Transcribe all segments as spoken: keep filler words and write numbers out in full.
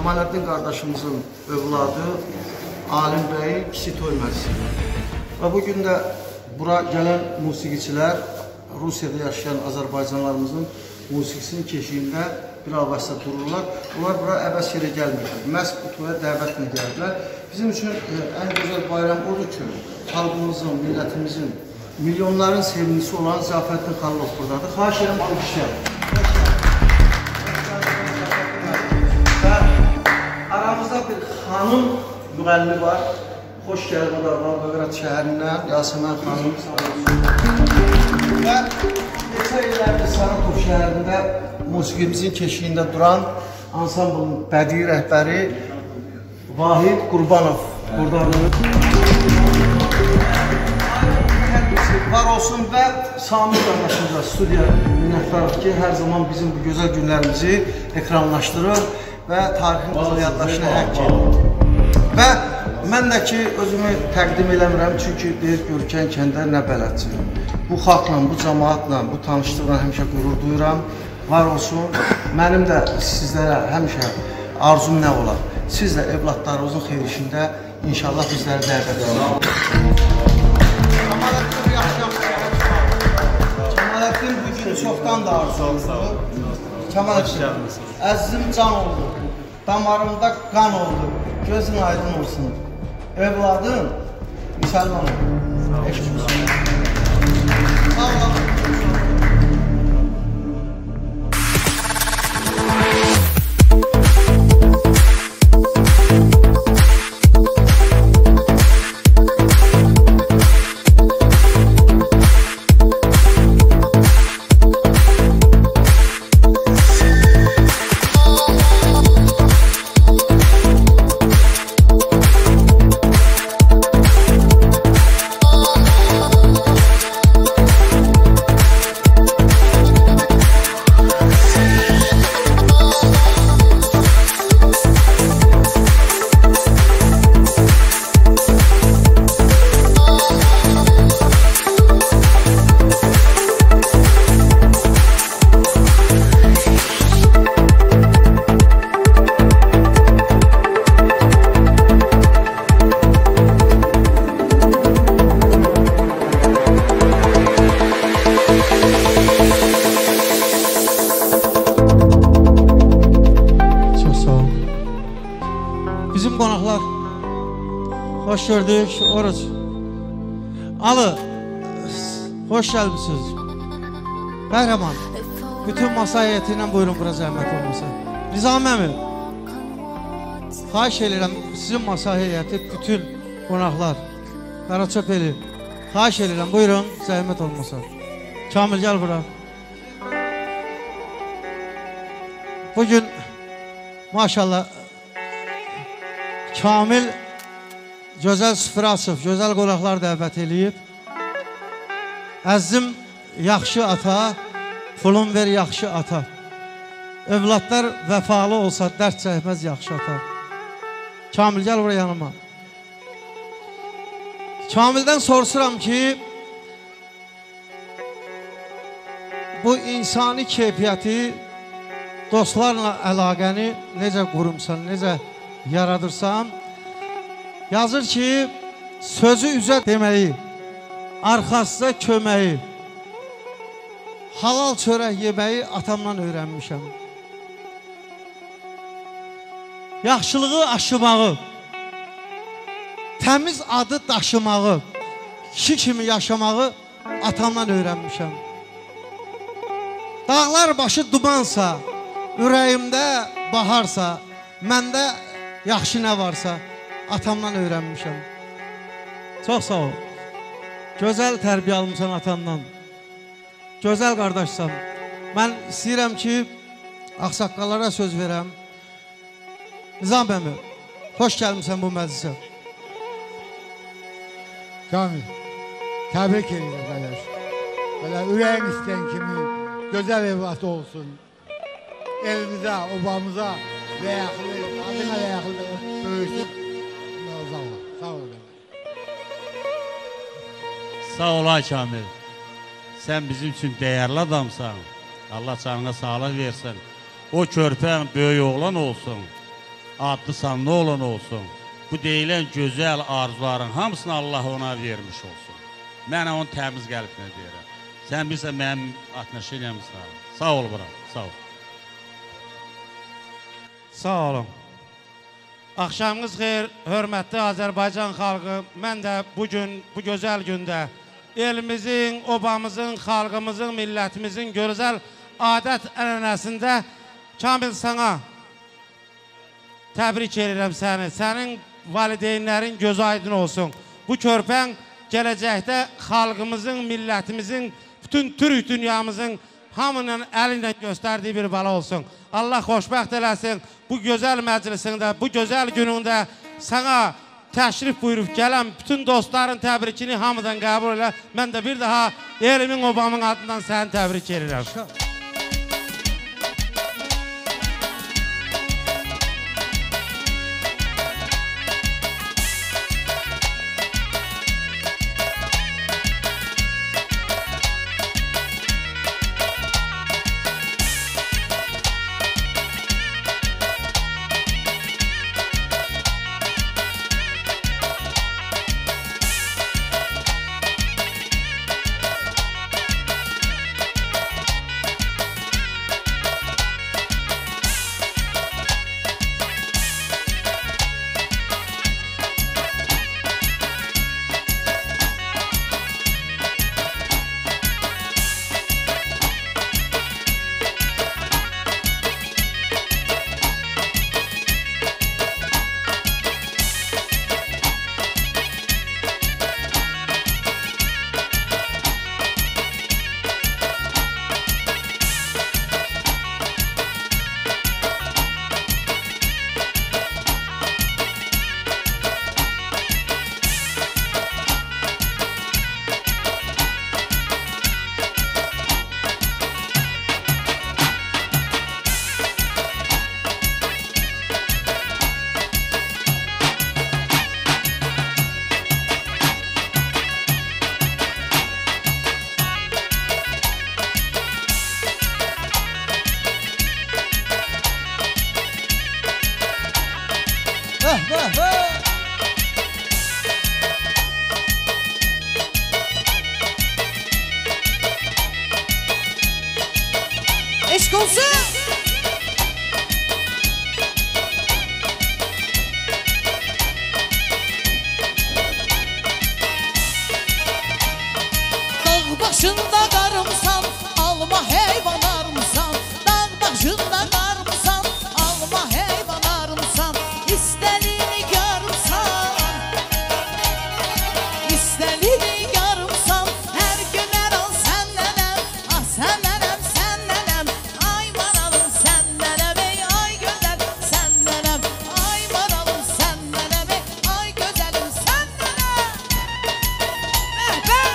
Kemalettin qardaşımızın övladı Alim Bəyin kiçik toy məclisidir. Və bugün də bura gələn musiqiçilər Rusiyada yaşayan Azərbaycanlarımızın musiqisinin keşiyində bir avazda dururlar. Bunlar bura əbəs yerə gəlmirlər. Məhz bu toya dəvətlə gəldilər. Bizim üçün ən gözəl bayram odur ki, xalqımızın, millətimizin, milyonların sevimlisi olan Ziyafəddin Xanlov buradadır. Xahiş edirəm, alqışlayalım. Və aramızda bir xanım müğənni var. Xoş gəlin olarlar Bağrat şəhərindən, Yasemin xanım. Və neçə illərdir Saratov şəhərində musiqimizin keşiyində duran ansamblın bədii rəhbəri Vahid Qurbanov buradadır. Var olsun və Sami qardaşımıza studiya minnətdarıq ki, hər zaman bizim bu gözəl günlərimizi ekranlaşdırır və tarixin qızıl yaddaşına həkk edir. Və mən də ki, özümü təqdim eləmirəm, çünki deyir, Görkən kəndə nə bələdçi. Bu xalqla, bu cəmaatla, bu tanışlıqla həmişə qürur duyuram. Var olsun, mənim də sizlərə həmişə arzum nə olar? Siz də evlatlarınızın xeyrişində inşallah bizləri dəvət edin. Kemalettin bu gün çoxdan da arzuludur. Kemalettin, əzizim can oldu, damarımda qan oldu, gözün aydın olsun. Evladın, müsəlmanım, eşq olsun. Sağ olun. Bizim qonaqlar, xoş gördük, Oruc. Alı, xoş gəlmişsiniz. Qəhrəman, bütün masa heyəti ilə buyurun bura zəhmət olmasa. Nizam əmi, xahiş edirəm, sizin masa heyəti, bütün qonaqlar, Qaraçöp eli, xahiş edirəm, buyurun zəhmət olmasa. Kamil, gəl bura. Bugün, maşallah, Kamil gözəl Süfrasov, gözəl qonaqlar dəvət eləyib. Əzizim, yaxşı ata, pulun ver yaxşı ata. Övladlar vəfalı olsa dərd çəkməz yaxşı ata. Kamil, gəl buraya yanıma. Kamildən soruşuram ki, bu insani keyfiyyəti, dostlarla əlaqəni necə qurumsan, necə yaradırsam, yazır ki, sözü üzə deməyi, arxasında köməyi, halal çörək yeməyi atamdan öyrənmişəm. Yaxşılığı aşımağı, təmiz adı daşımağı, kişi kimi yaşamağı atamdan öyrənmişəm. Dağlar başı dumansa, ürəyimdə baharsa, məndə yaxşı nə varsa, atamdan öyrənmişəm. Çox sağ ol. Gözəl tərbiyə almışsan atamdan. Gözəl qardaşsan. Mən istəyirəm ki, ağsaqqallara söz verəm. Nizam əmi, xoş gəlmişsən bu məclisə. Kamil, təbrik edirəm qardaş. Belə ürəyin istəyən kimi gözəl evlat olsun. Elimizə, obamıza ləyəqli, adına ləyəqli böyüsün. Sağ ol, sağ ol. Sağ ola Kamil. Sən bizim üçün dəyərli adamsan. Allah canına sağlıq versin. O körpən böyük oğlan olsun. adlı sanlı olan olsun. Bu deyilən gözəl arzuların hamısını Allah ona vermiş olsun. Mən onun təmiz qəlbinə deyirəm. Sən bilsən mənim atnaşıyam sağ ol. Sağ ol bura, sağ ol. Sağ olun. Axşamınız xeyir, hörmətli Azərbaycan xalqı. Mən də bugün, bu gözəl gündə elimizin, obamızın, xalqımızın, millətimizin gözəl adət ənənəsində Kamil sana təbrik edirəm səni. Sənin valideynlərin göz aydın olsun. Bu körpən gələcəkdə xalqımızın, millətimizin, bütün türk dünyamızın hamının əlinlə göstərdiyi bir bala olsun. Allah xoşbəxt eləsin. Bu gözəl məclisində, bu gözəl günündə sana təşrif buyurub gələn bütün dostların təbrikini hamıdan qəbul elə. Mən də bir daha elimin, obamın adından səni təbrik edirəm. Eşk olsun. Dağ başında karımsan, alma heyvan arımsan. Dağ başında karımsan, alma heyvan arımsan. İstediğini görürsen, istediğini görürsen. Her gün her an senlenem, ah senlenem, senlenem. Ay maralım senlenem, ey ay güzel senlenem. Ay maralım senlenem, ey ay güzelim senlenem. Eh be!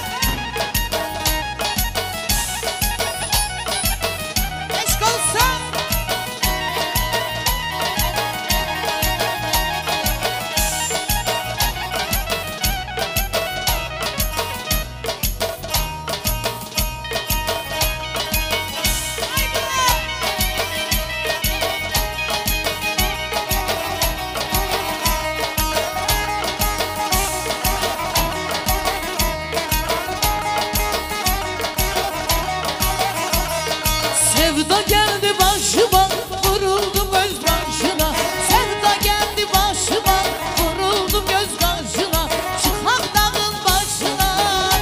Eşk olsun. Sevda geldi başıma, vuruldum öz başına. Sevda geldi başıma, vuruldum göz karşına. Çıkak dağın başına,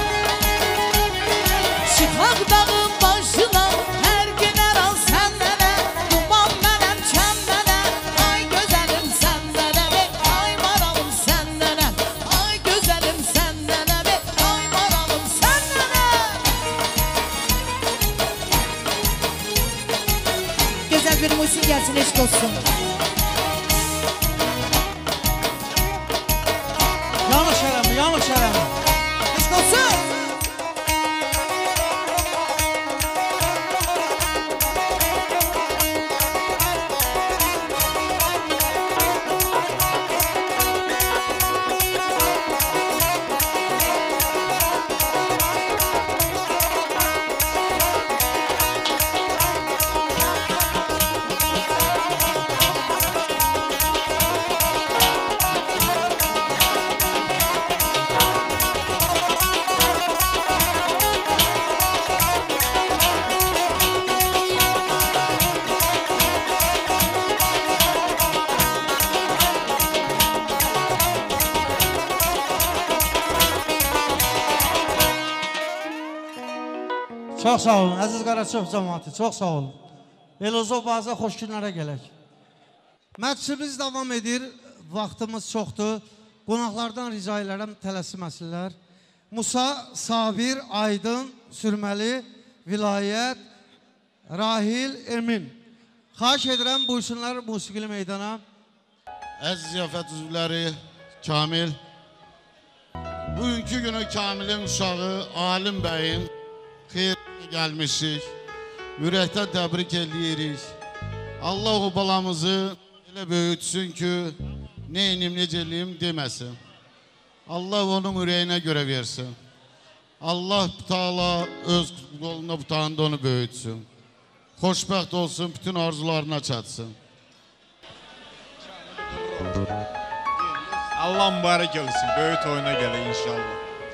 çıkak dağın başına. Her gün her an senlere, duman benim çemlere. Ay güzelim senlere, ay maralım senlere. Ay güzelim senlere, ay maralım senlere. Güzel bir müzik gelsin, eşk olsun. Yanlış eləmə, yanlış eləmə. Eşk olsun. Çox sağ olun, əziz Qaraçov cəmaatı, çox sağ olun. Elozov bazı xoş günlərə gələk. Məclisimiz davam edir, vaxtımız çoxdur. Qonaqlardan rica elərəm, tələsməsinlər. Musa, Sabir, Aydın, Sürməli, Vilayət, Rahil, Emin. Xahiş edirəm, buyursunlar musiqili meydana. Əziz ziyafət üzvləri, Kamil. Bugünkü günü Kamilin uşağı Alim bəyin xeyrinə gəlmişik. Ürəkdən təbrik edirik. Allah o balamızı elə böyütsün ki, neynim, necəliyim deməsin. Allah onun ürəyinə görə versin. Allah Teala öz qolunda butağında onu böyütsün. Xoşbəxt olsun, bütün arzularına çatsın. Allah mübarək eləsin, böyük oyuna gələ inşallah.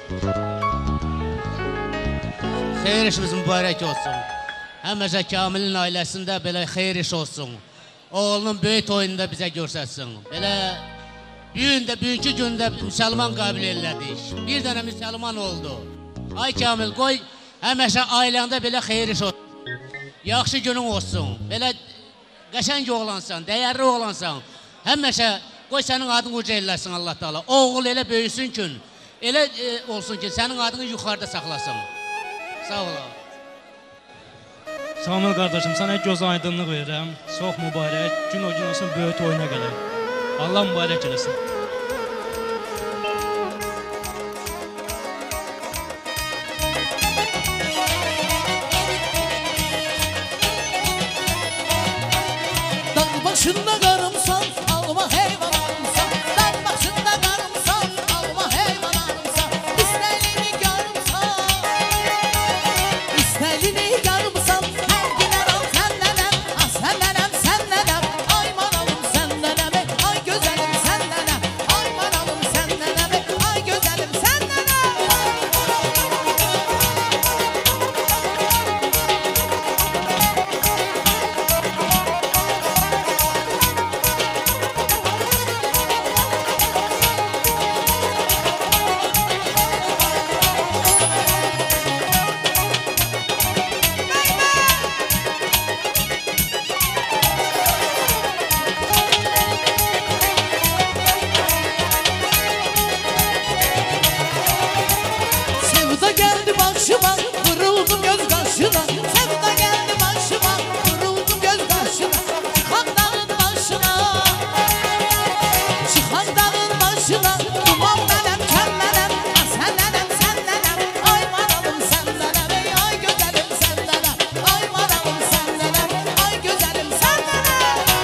Xeyir işimiz mübarək olsun. Həmişə Kamilin ailəsində belə xeyir iş olsun. Oğlunun böyük oyunda bizə görsətsin. Belə büyündə, bugünkü gündə müsəlman qəbul elədik. Bir dənə müsəlman oldu. Ay Kamil, qoy həmişə ailəndə belə xeyir iş olsun. Yaxşı günün olsun. Belə qəşəng oğlansan, dəyərli oğlansan. Həmişə qoy sənin adını uca eləsin Allah Teala. Oğul elə böyüsün ki, elə e, olsun ki, sənin adını yuxarıda saxlasın. Sağ ol. Samir qardaşım, sənə göz aydınlıq verirəm. Çox mübarək, gün o gün olsun, böyük oyuna gələk. Allah mübarək eləsin. Dağ başında qarımsan, alma heyvan alımsan. Dağ başında qarımsan, alma heyvan alımsan. İstəlini görümsan, İstəlini görümsan. Hər günər al səndənəm, ah səndənəm, səndənəm. Ay manalım səndənəm, ay gözəlim səndənəm. Ay manalım səndənəm, ay gözəlim səndənəm. Sevda geldi başıma, vuruldum göz karşına. Sevda geldi başıma, vuruldum göz karşına. Çıkan dağın başına, çıkan dağın başına. Duman benim, kem benim, ah sendenem, sendenem. Ay manalım sendenem, ey ay güzelim sendenem. Ay manalım sendenem, ay güzelim sendenem.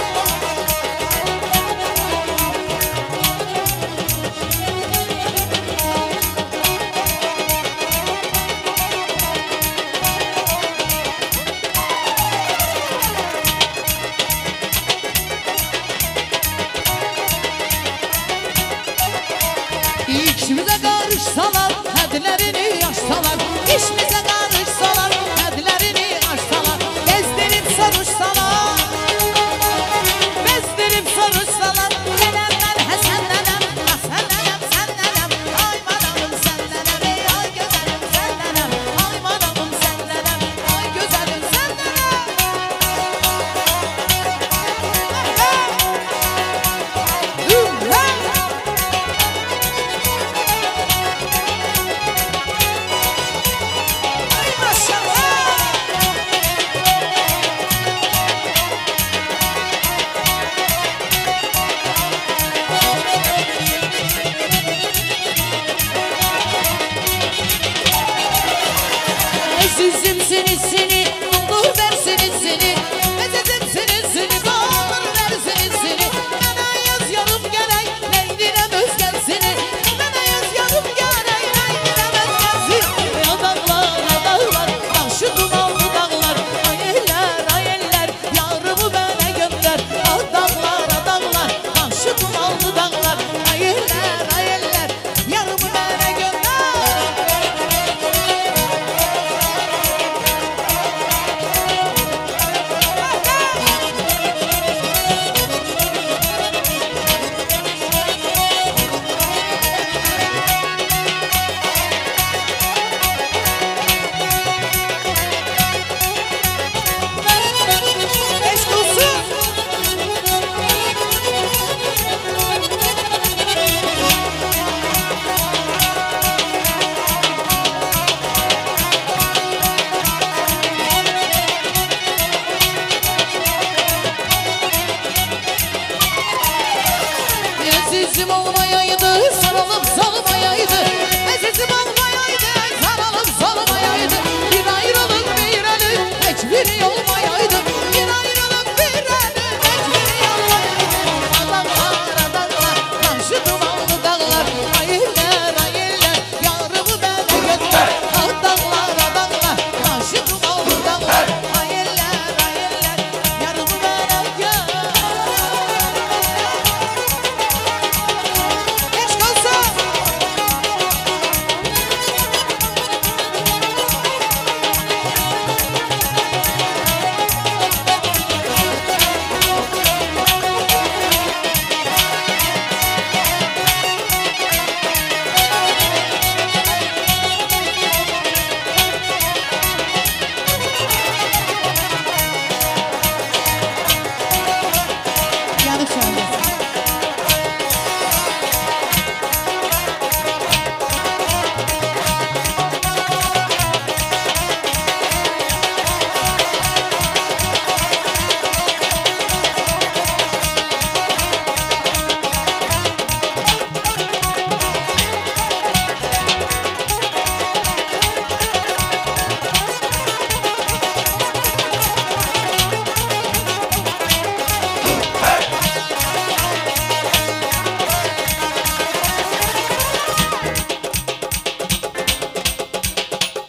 İşimize karışsalar, hədlərini aşsalar. İşimize karışsalar, hədlərini aşsalar. Bezdirip soruşsalar, bezdirip soruşsalar. Nənəm mən həsənlənəm, ah səndənəm, səndənəm. Ay manalım səndənəm, ey ay gözəlim səndənəm. Ay manalım səndənəm, ay gözəlim səndənəm. Hürrə! Ay maşallah! Əzizim seni seni, olur versini seni. Əzizim seni seni, olur versini seni. Mənə yaz yarım gərək, neydirəm özgərsini. Mənə yaz yarım gərək, neydirəm özgərsini. Ya dağlar, ya dağlar, başı dumanlı dağlar. Ay eller, ay eller, yarımı mənə göndər. Ah dağlar, ah dağlar, başı dumanlı dağlar. Ay eller, ay eller, yarımı mənə göndər.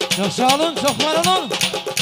Çok sağ olun, çok var olun.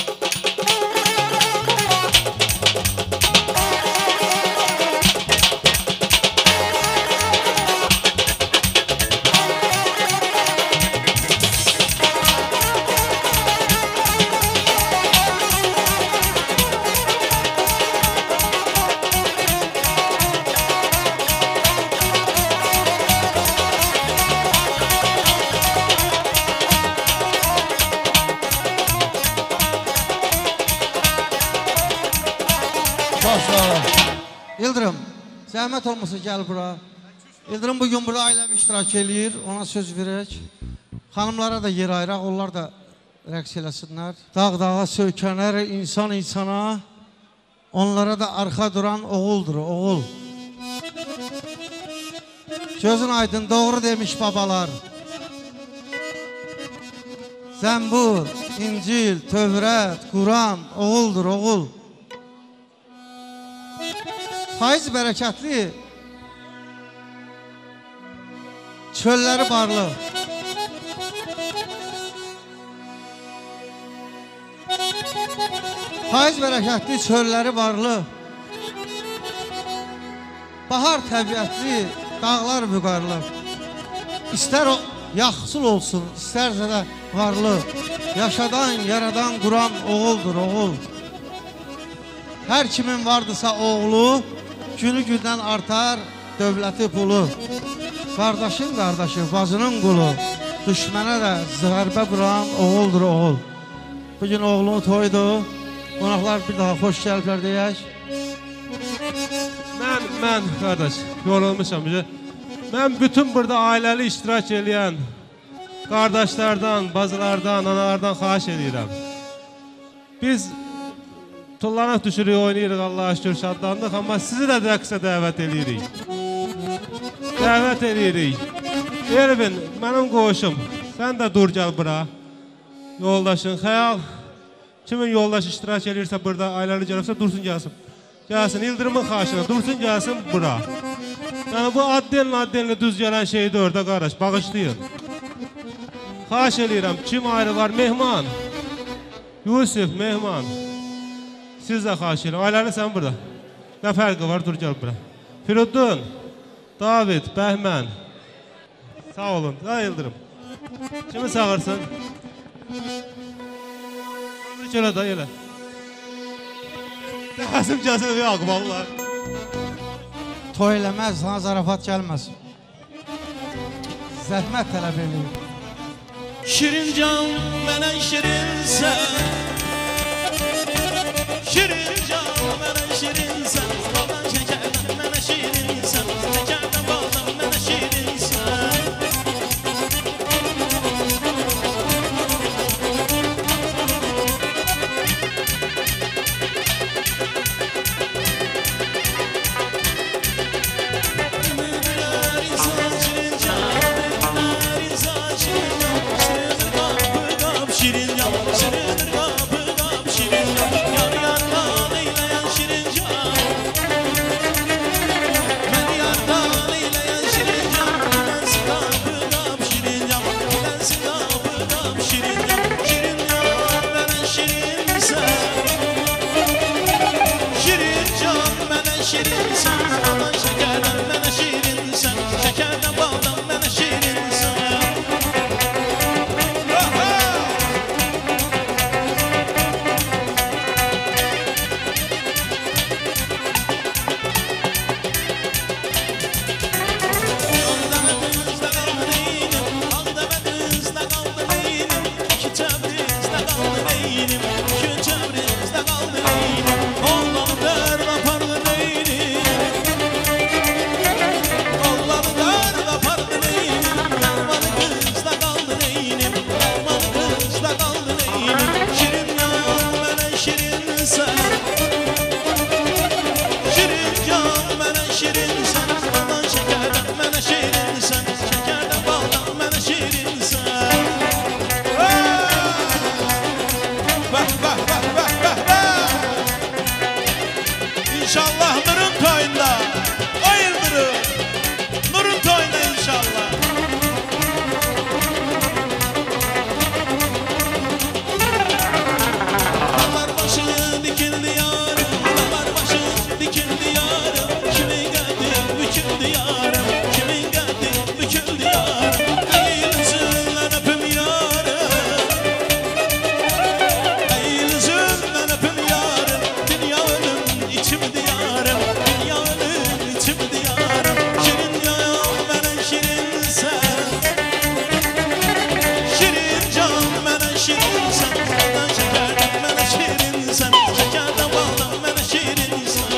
Yıldırım, zəhmət olmasa gəl bura. Yıldırım bugün burada ailəvi iştirak eləyir, ona söz verək. Xanımlara da yer ayıraq, onlar da rəqs eləsinlər. Dağ-dağa söykənər insan insana, onlara da arxa duran oğuldur, oğul. Gözün aydın, doğru demiş babalar. Zəmbur, İncil, Tövrət, Quran, oğuldur, oğul. Faiz bərəkətli, çölləri barlı. Faiz bərəkətli, çölləri barlı. Bahar təbiətli, dağlar vüqarlı. İstər o yaxsul olsun, istərsə də varlı. Yaşadan, yaradan, quran oğuldur, oğul. Hər kimin vardısa oğlu, günü gündən artar dövləti pulu. Qardaşın qardaşı, bacının qulu, düşmənə də zərbə vuran oğuldur, oğul. Bugün oğlunu toydu, qonaqlar bir daha xoş gəliblər deyək. Mən, mən qardaş, yorulmuşam. Mən bütün burada ailəli iştirak edən qardaşlardan, bacılardan, analardan xahiş edirəm. Biz tullanaq düşürük, oynayırıq, Allah'a şükür şadlandıq, amma sizi də rəqsə dəvət edirik. Dəvət edirik. Elvin, mənim qoğuşum, sən də dur gəl bura. Yoldaşın, xəyal, kimin yoldaş iştirak edirsə burada, ailəli gəlibsə, dursun gəlsin. Gəlsin, İldırımın xahişına, dursun gəlsin bura. Yəni bu addenlə addenlə düz gələn şeydir orada qardaş, bağışlayın. Xahiş edirəm, kim ayrı var? Mehman, Yusuf, Mehman. Siz də xahiş edirəm, ailəli sən burada. Nə fərqi var, dur gəl bura. Firuddin, David, Bəhmən. Sağ olun, da Yıldırım. Kimi çağırsın? Elə da, elə. Dəsim kəsin yox, vallahi. Toy eləməz, sana zarafat gəlməz. Zəhmət tələb eləyir. Şirin can mənə şirinsən, şirin can mənə şirinsən, baldan şəkərdən mənə şirinsən, şəkərdən baldan mənə şirinsən. Şirin şirinsən, baldan şəkərdən mənə şirinsən, şəkərdən baldan mənə şirinsən.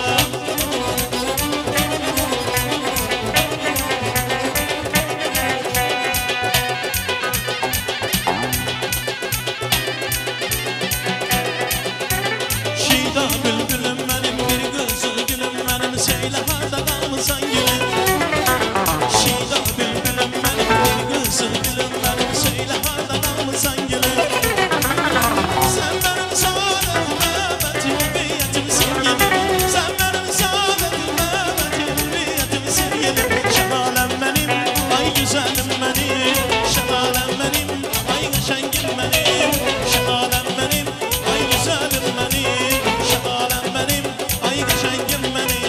Şida bülbülüm mənim, bir qızıl gülüm mənim, söylə harda qalmısan gülüm. Şida bülbülüm mənim, bir qızıl gülüm mənim, söylə harda qalmısan gülüm. Sən mənim saadətim, məbətim, ülviyyətimsin gülüm. Sən mənim saadətim, məbətim, ülviyyətimsin gülüm. Şəlaləm mənim, ay güzəlim mənim, şəlaləm mənim, ay qəşəngim mənim, şəlaləm mənim, ay güzəlim mənim, şəlaləm mənim, ay qəşəngim mənim.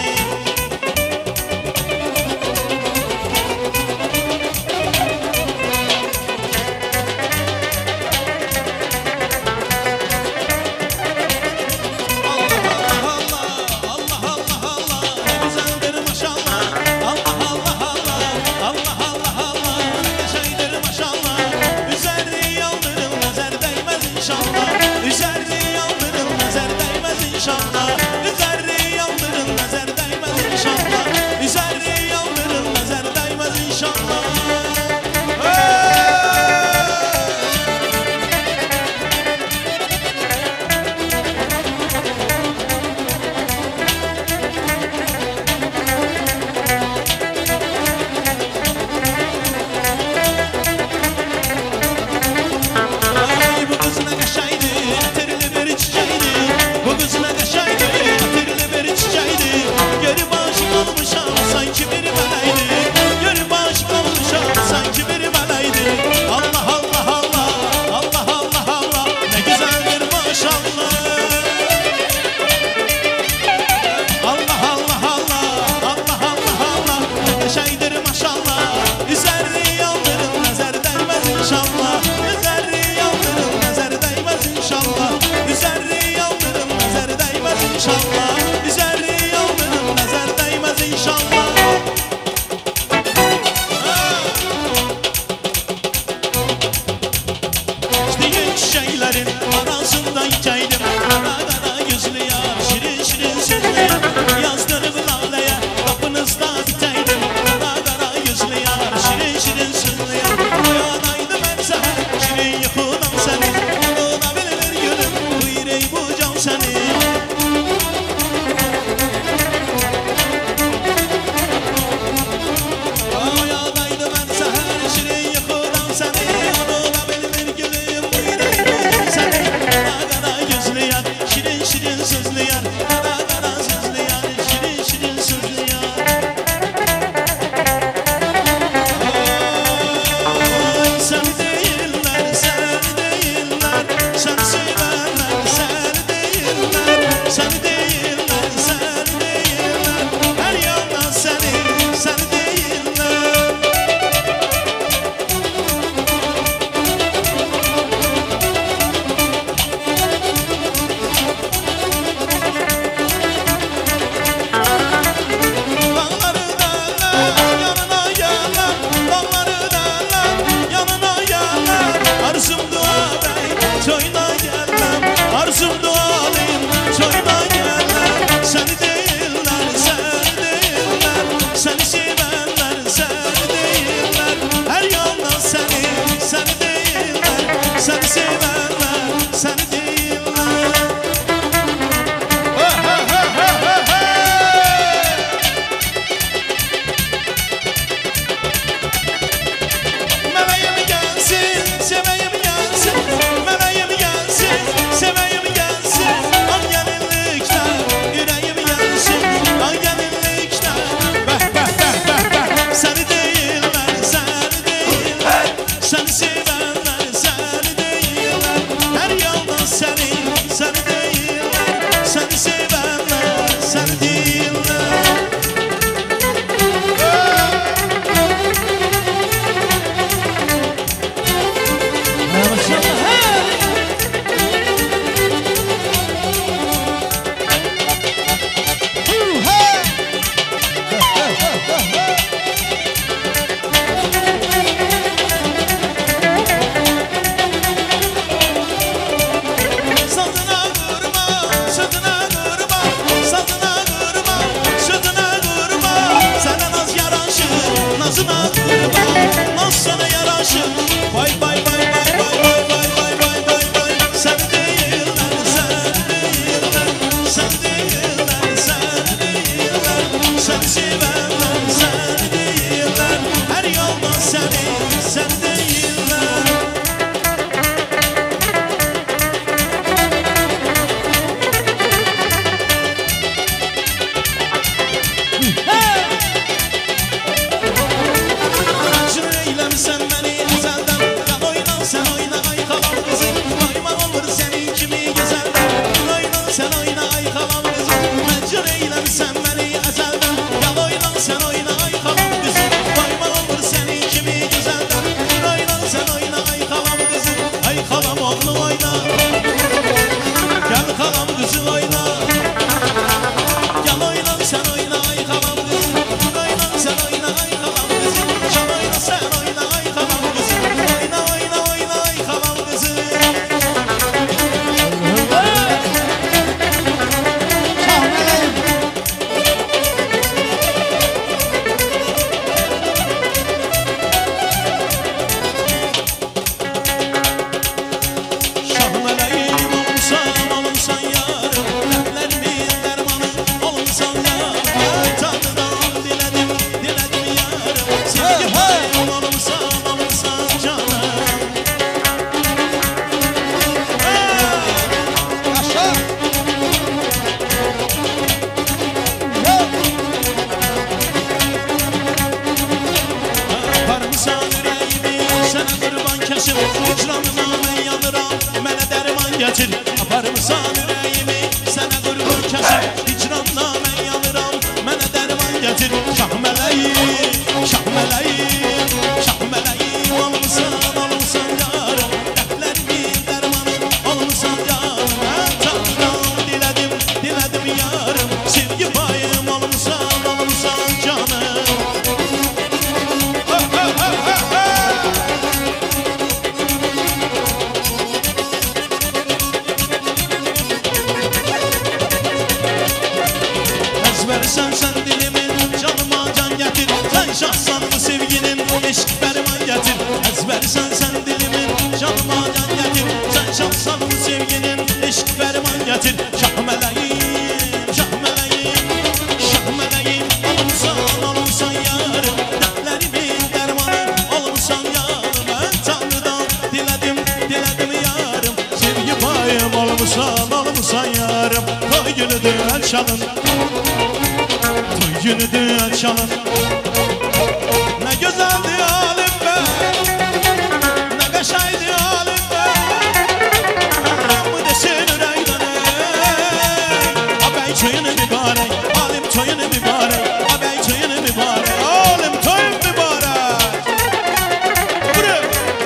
Ay bu kız ne qəşəngdi, ətirli bir çiçəkdi. Bu kız ne qəşəngdi, ətirli bir çiçəkdi. Görüb aşıq olmuşam, sanki bir mələkdi. Görüb aşıq olmuşam, sanki bir mələkdi. Allah Allah Allah, Allah Allah Allah, ne güzeldir maşallah. Allah Allah Allah, Allah Allah Allah, ne qəşəngdir maşallah. Üzerli yaldırım, nəzər dəymez inşallah. Üzerli yaldırım, nəzər dəymez inşallah. Üzerli yaldırım, nəzər dəymez inşallah. Üzerli yaldırım, nəzər dəymez inşallah. İşte çiçeklerin arasında ikeydim. Kara kara yüzlü yar, şirin şirin sözlü yar. Yazdırıp laleye, kapınızda biteydim. Kara kara yüzlü yar, şirin şirin sözlü yar. Uyanaydım her seher, şirin yuxudan seni. Yanına bilir gülüm, bu yüreği bu can seni. Uyanaydım her seher, şirin yuxudan seni. Yanına bilir gülüm, bu yüreği bu can seni. kaşım hicranına mən yanıram Mənə dərman gətir aparmısan ürəyimi Sənə qurban kəşim hicranına mən yanıram Mənə dərman gətir şah mələyim Şah mələyim Şah mələyim olmuşsan olmuşsan yarım Dərdlərimin dərmanı olmuşsan yarım Mən tanrıdan dilədim dilədim yarım Sevgi payım olmuşsan olmuşsan canım Ezbersen sen dilimin canıma can getir Sen şahsanımı sevginin eşk ferman getir Ezbersen sen dilimin canıma can getir Sen şahsanımı sevginin eşk ferman getir Şah meleğim, şah meleğim, şah meleğim Olmuşsan, olmuşsan yarım Dertlerimin dermanı olmuşsan yarım Ben Tanrı'dan diledim, diledim yarım Sevgi payım olmuşsan, olmuşsan yarım Toy günüdür açalım Toy günüdür açalım Ne güzeldi halim be Ne kaşaydı halim be Mı desin üreyden ey Abey toyunu mübarek Halim toyunu mübarek Abey toyunu mübarek Halim toyun mübarek Buraya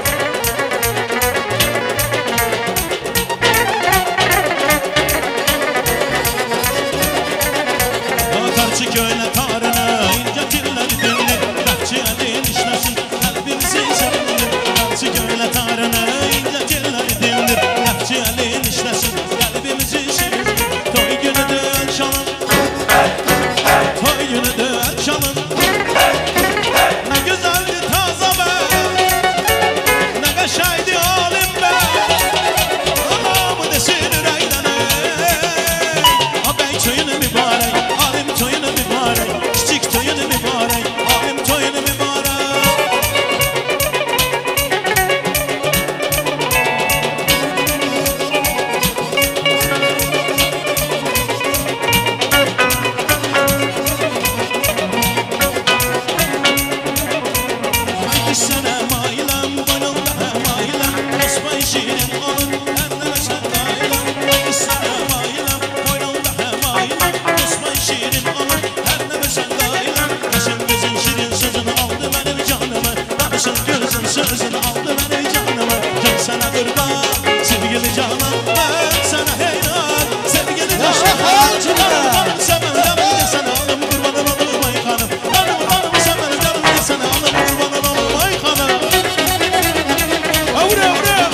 Tarçı köyüne tarını ince tilleri dinli Rakçı elin işlesin kalbimizi sevindir Tarçı köyüne tarını ince tilleri dindir Rakçı elin işlesin kalbimizi sevindir Toy günü de açalım Toy günü de açalım Ne güzeldi taze be Ne kaşaydı halim be Allah'ımı desin üreyden ey Abey toyunu mübarek Halim toyunu mübarek Küçük toyunu mübarek Halim toyunu mübarek Haydi sana mailem Boynumda hemailem Osman şiirin olur Enneme sen dailem Haydi sana mailem Boynumda hemailem Osman şiirin olur Enneme sen dailem Kaşın gözün şirin sözünü aldı benim canımı Danışın gözün sözünü aldı benim canımı Can sana kurban Sevgili canım Ben sana heyran Sevgili canım Canım canım seven Canım sana alım kurbanın olayım ay kanım Canım canım seven Canım sana alım kurbanın olayım ay kanım Avre avre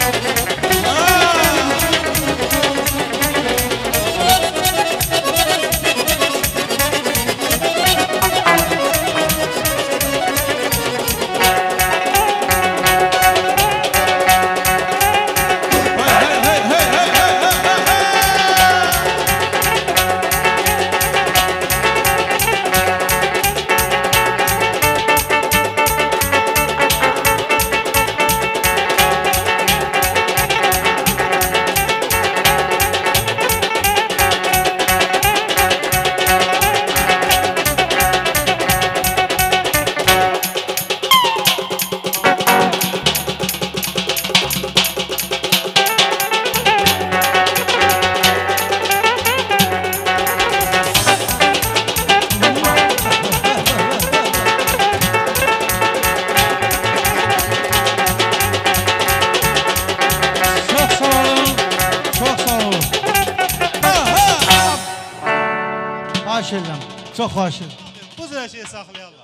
Çok sağ olun. Çok sağ olun. Xahiş edirəm. Çox xahiş edirəm. Bu zə şeyi saxlayarlar.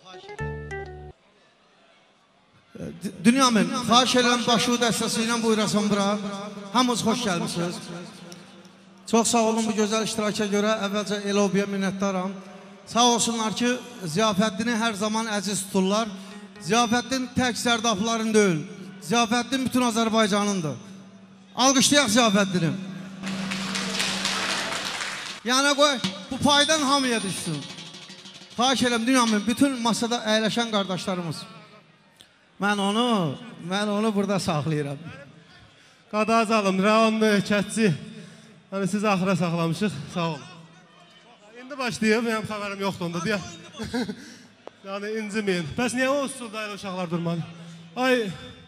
Dünyamin, xahiş edirəm başı dəstəsi ilə buyurasın bura. Hamınız xoş gəlmisiniz. Çox sağ olun bu gözəl iştiraka görə. Əvvəlcə Elobiyə minnətdaram. Sağ olsunlar ki, Ziyafəddini hər zaman əziz tuturlar. Ziyafəddin tək sərdafların deyil. Ziyafəddin bütün Azərbaycanındır. Alqışlayaq Ziyafəddini. Yəni qoy, bu paydan hamıya düşsün. Xahiş edirəm Dünyamin, bütün masada əyləşən qardaşlarımız. Mən onu, mən onu burada saxlayıram. Qadaz alım, Raonlu, Kətçi. Hani sizi axıra saxlamışıq, sağ olun. İndi başlayıb, mənim xəbərim yoxdur onda, deyə. Yəni, inciməyin. Bəs niyə o usuldayla uşaqlar durmadı? Ay,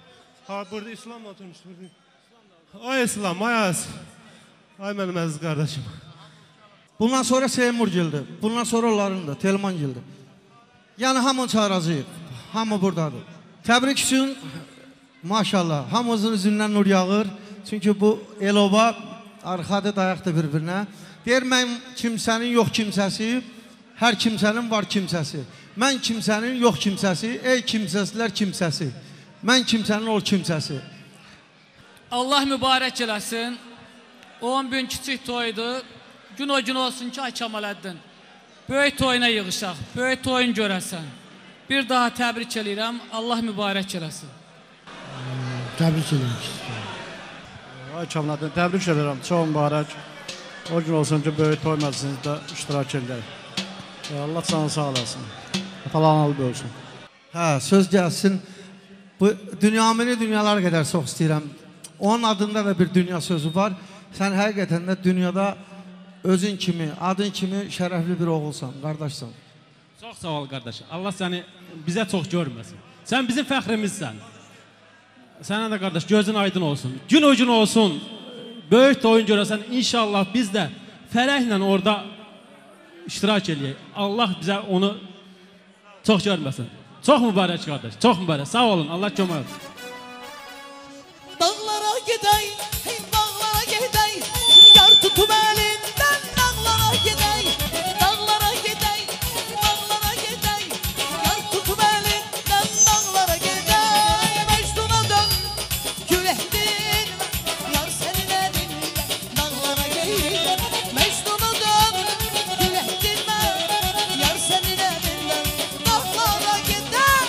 Ha, burada İslamla oturmuşdu. Ay İslam, ay az. Ay benim əziz kardeşim. Bundan sonra Seymur geldi. Bundan sonra onların da, Telman geldi. Yani hamı çağıracağıq. Hamı buradadır. Təbrik üçün, maşallah, hamımızın üzündən nur yağır. Çünkü bu el-oba arxadı dayaqdır bir-birinə. Deyir, mən kimsənin yox kimsəsi, hər kimsənin var kimsəsi. Mən kimsənin yox kimsəsi, ey kimsəsilər kimsəsi. Mən kimsənin ol kimsəsi. Allah mübarək eləsin. on gün kiçik toydu. Gün o gün olsun ki, ay Kamaləddin. Böyük toyuna yığışaq, böyük toyun görəsən. Bir daha təbrik eləyirəm, Allah mübarək eləsin. Təbrik edirəm. Ay Kamaləddin, təbrik edirəm, çox mübarək. O gün olsun ki, böyük toy məclisinizdə iştirak edək. Allah canı sağ olasın. Falan olsun. Hə, söz gəlsin. Bu dünyamını dünyalar qədər çox istəyirəm. Onun adında da bir dünya sözü var. Sən həqiqətən də dünyada özün kimi, adın kimi şərəfli bir oğulsan, qardaşsan. Çox sağ ol qardaş. Allah səni bizə çox görməsin. Sən bizim fəxrimizsən. Sənə də qardaş gözün aydın olsun. Gün o gün olsun. Böyük oyun görəsən inşallah biz də fərəhlə orada iştirak eləyək. Allah bizə onu çox görməsin. Çox mübarək qardaş. Çox mübarək. Sağ olun. Allah kömək olsun. Dağlara gedək, hey dağlara gedək, yar tutum əlindən dağlara gedək, dağlara gedək, dağlara gedək, yar tutum əlindən dağlara gedək, Məcnuna dön, küləkdir, yar sənin əlindən dağlara gedək, Məcnuna dön, küləkdir mən, yar sənin əlindən dağlara gedək.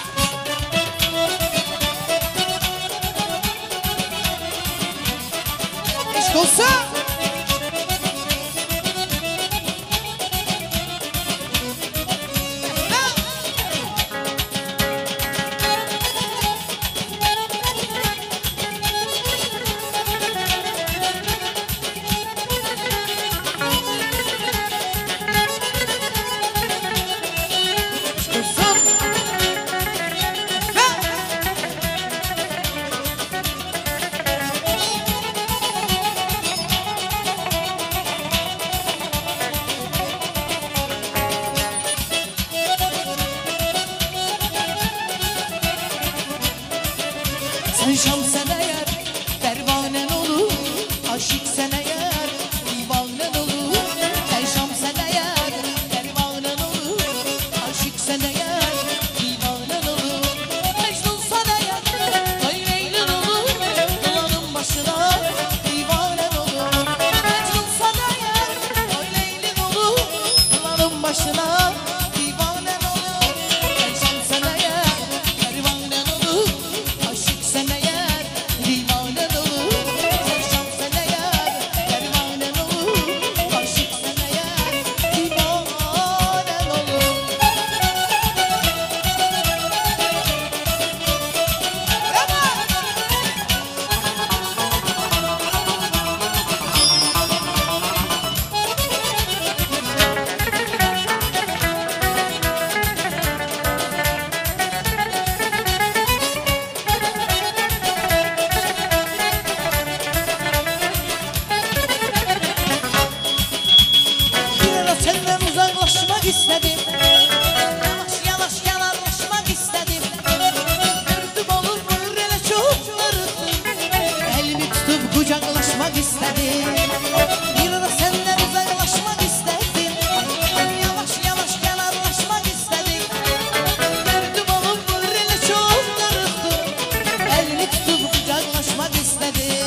Escusa! Sen şamsen eğer pervanen olur, aşıksen eğer divanen olur. Sen şamsen eğer pervanen olur, aşıksen eğer divanen olur. Mecnunsan eğer Leyleylin olur, dolanın başına divanen olur. Mecnunsan eğer Leyleylin olur, dolanın başına divanen olur. Sen şamsen eğer pervanen olur, aşıksen eğer divanen olur. Sen şamsen eğer pervanen olur, aşıksen eğer divanen olur. Bir ara senden uzaklaşmak istedim, yavaş yavaş yanarlaşmak istedim. Gördüm olur mu öyle çok darıldım, elimi tutup kucaklaşmak istedim. Bir ara senden uzaklaşmak istedim, yavaş yavaş yanarlaşmak istedim. Gördüm olur mu öyle çok darıldım, elimi tutup kucaklaşmak istedim.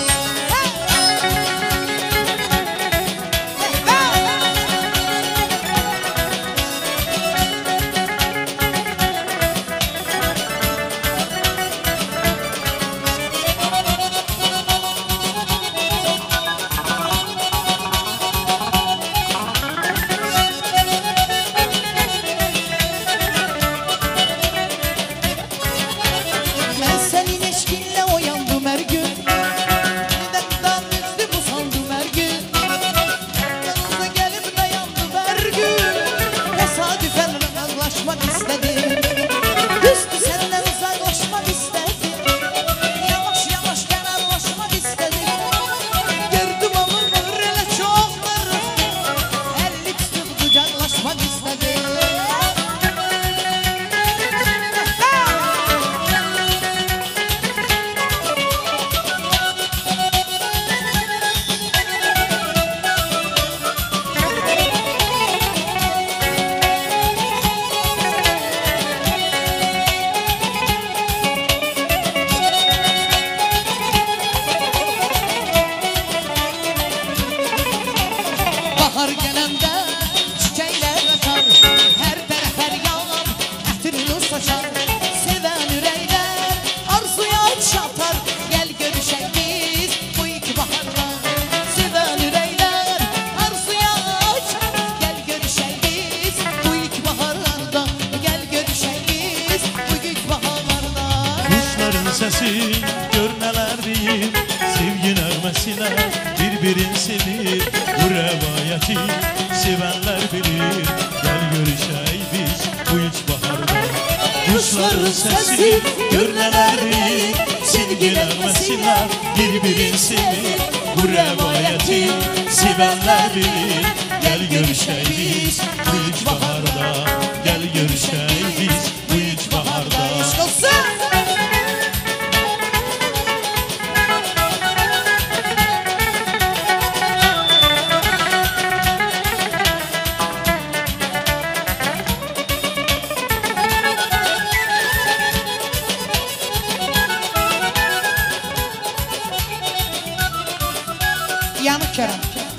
rəvayəti sevənlər bilir. Gəl görüşək biz bu ilk baharda. Quşların səsi gör nələr deyir, sevgilənməsinlər bir-birin sevir. Bu rəvayəti sevənlər bilir. Gəl görüşək biz bu ilk baharda. Gəl görüşək biz bu ilk baharda. Yanık Kerem.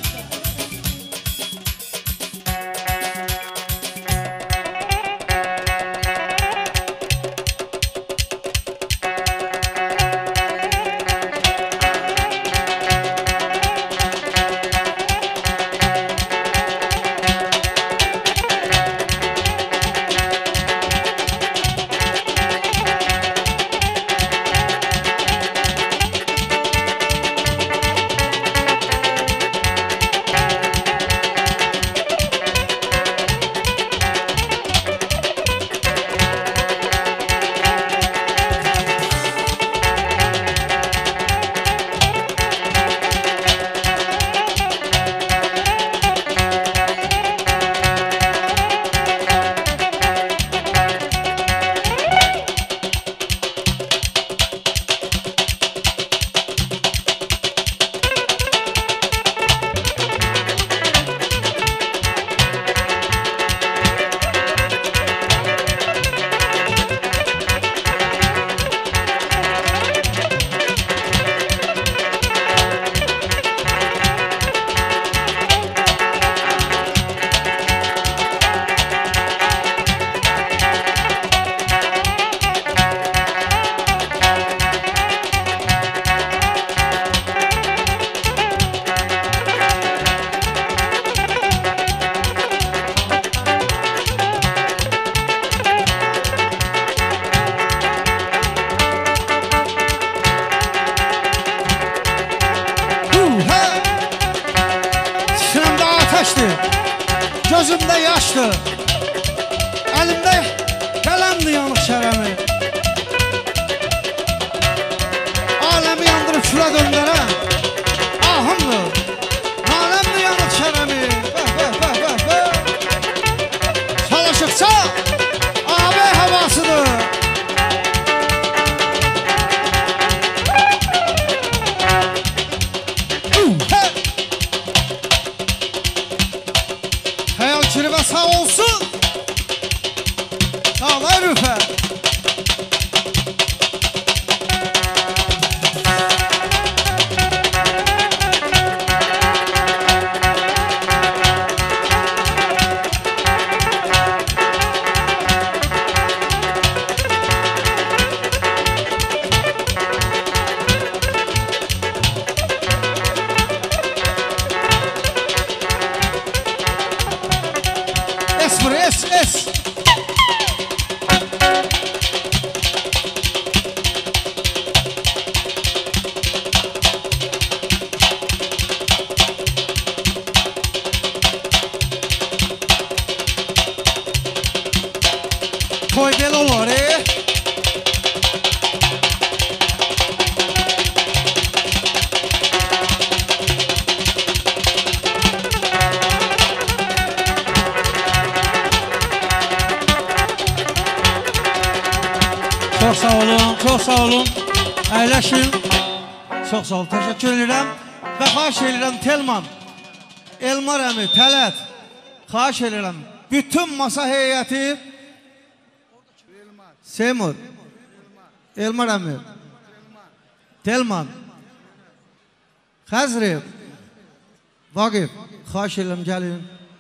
Gözümdə yaşdır, əlimdə qələmdir yanıq şərəmi. Aləmi yandırıb külə döndərəm, ahımdır, aləmdir yanıq şərəmi. Bəh, bəh, bəh, bəh, bəh. Çalışıqsa, ağabey havasıdır. Kirvə sağ olsun, dağlar rüfə. Es, es. Toy belə olar, e? Çox sağ olun, çox sağ olun. Əyləşin. Çox sağ olun, təşəkkür edirəm. Və xahiş edirəm Telman, Elmar əmi, Tələt, xahiş edirəm. Bütün masa heyəti, Seymur, Elmar əmi, Telman, Xəzri, Vaqif, xahiş edirəm, gəlin.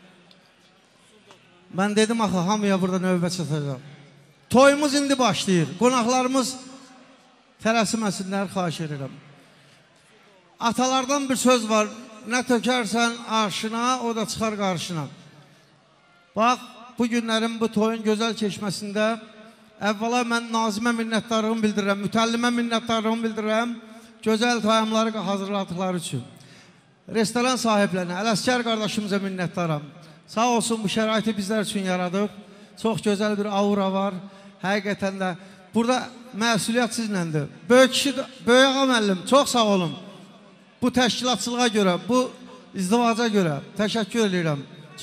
Mən dedim axı, hamıya burada növbə çatacaq. Toyumuz indi başlayır. Qonaqlarımız tələsməsinlər, xahiş edirəm. Atalardan bir söz var. Nə tökərsən arşına, o da çıxar qarşına. Bax, bu günlərin, bu toyun gözəl keçməsində əvvəla mən Nazimə minnətdarlığımı bildirirəm, mütəllimə minnətdarlığımı bildirirəm, gözəl tayamları hazırladıqları üçün. restoran sahiblərinə, Ələsgər qardaşımıza minnətdaram. Sağ olsun bu şəraiti bizlər üçün yaradıb. Çox gözəl bir aura var. Həqiqətən də burada məsuliyyət sizinlədir. Böyük kişi, böyük ağa müəllim, çox sağ olun. Bu təşkilatçılığa görə, bu izdivaca görə təşəkkür edirəm.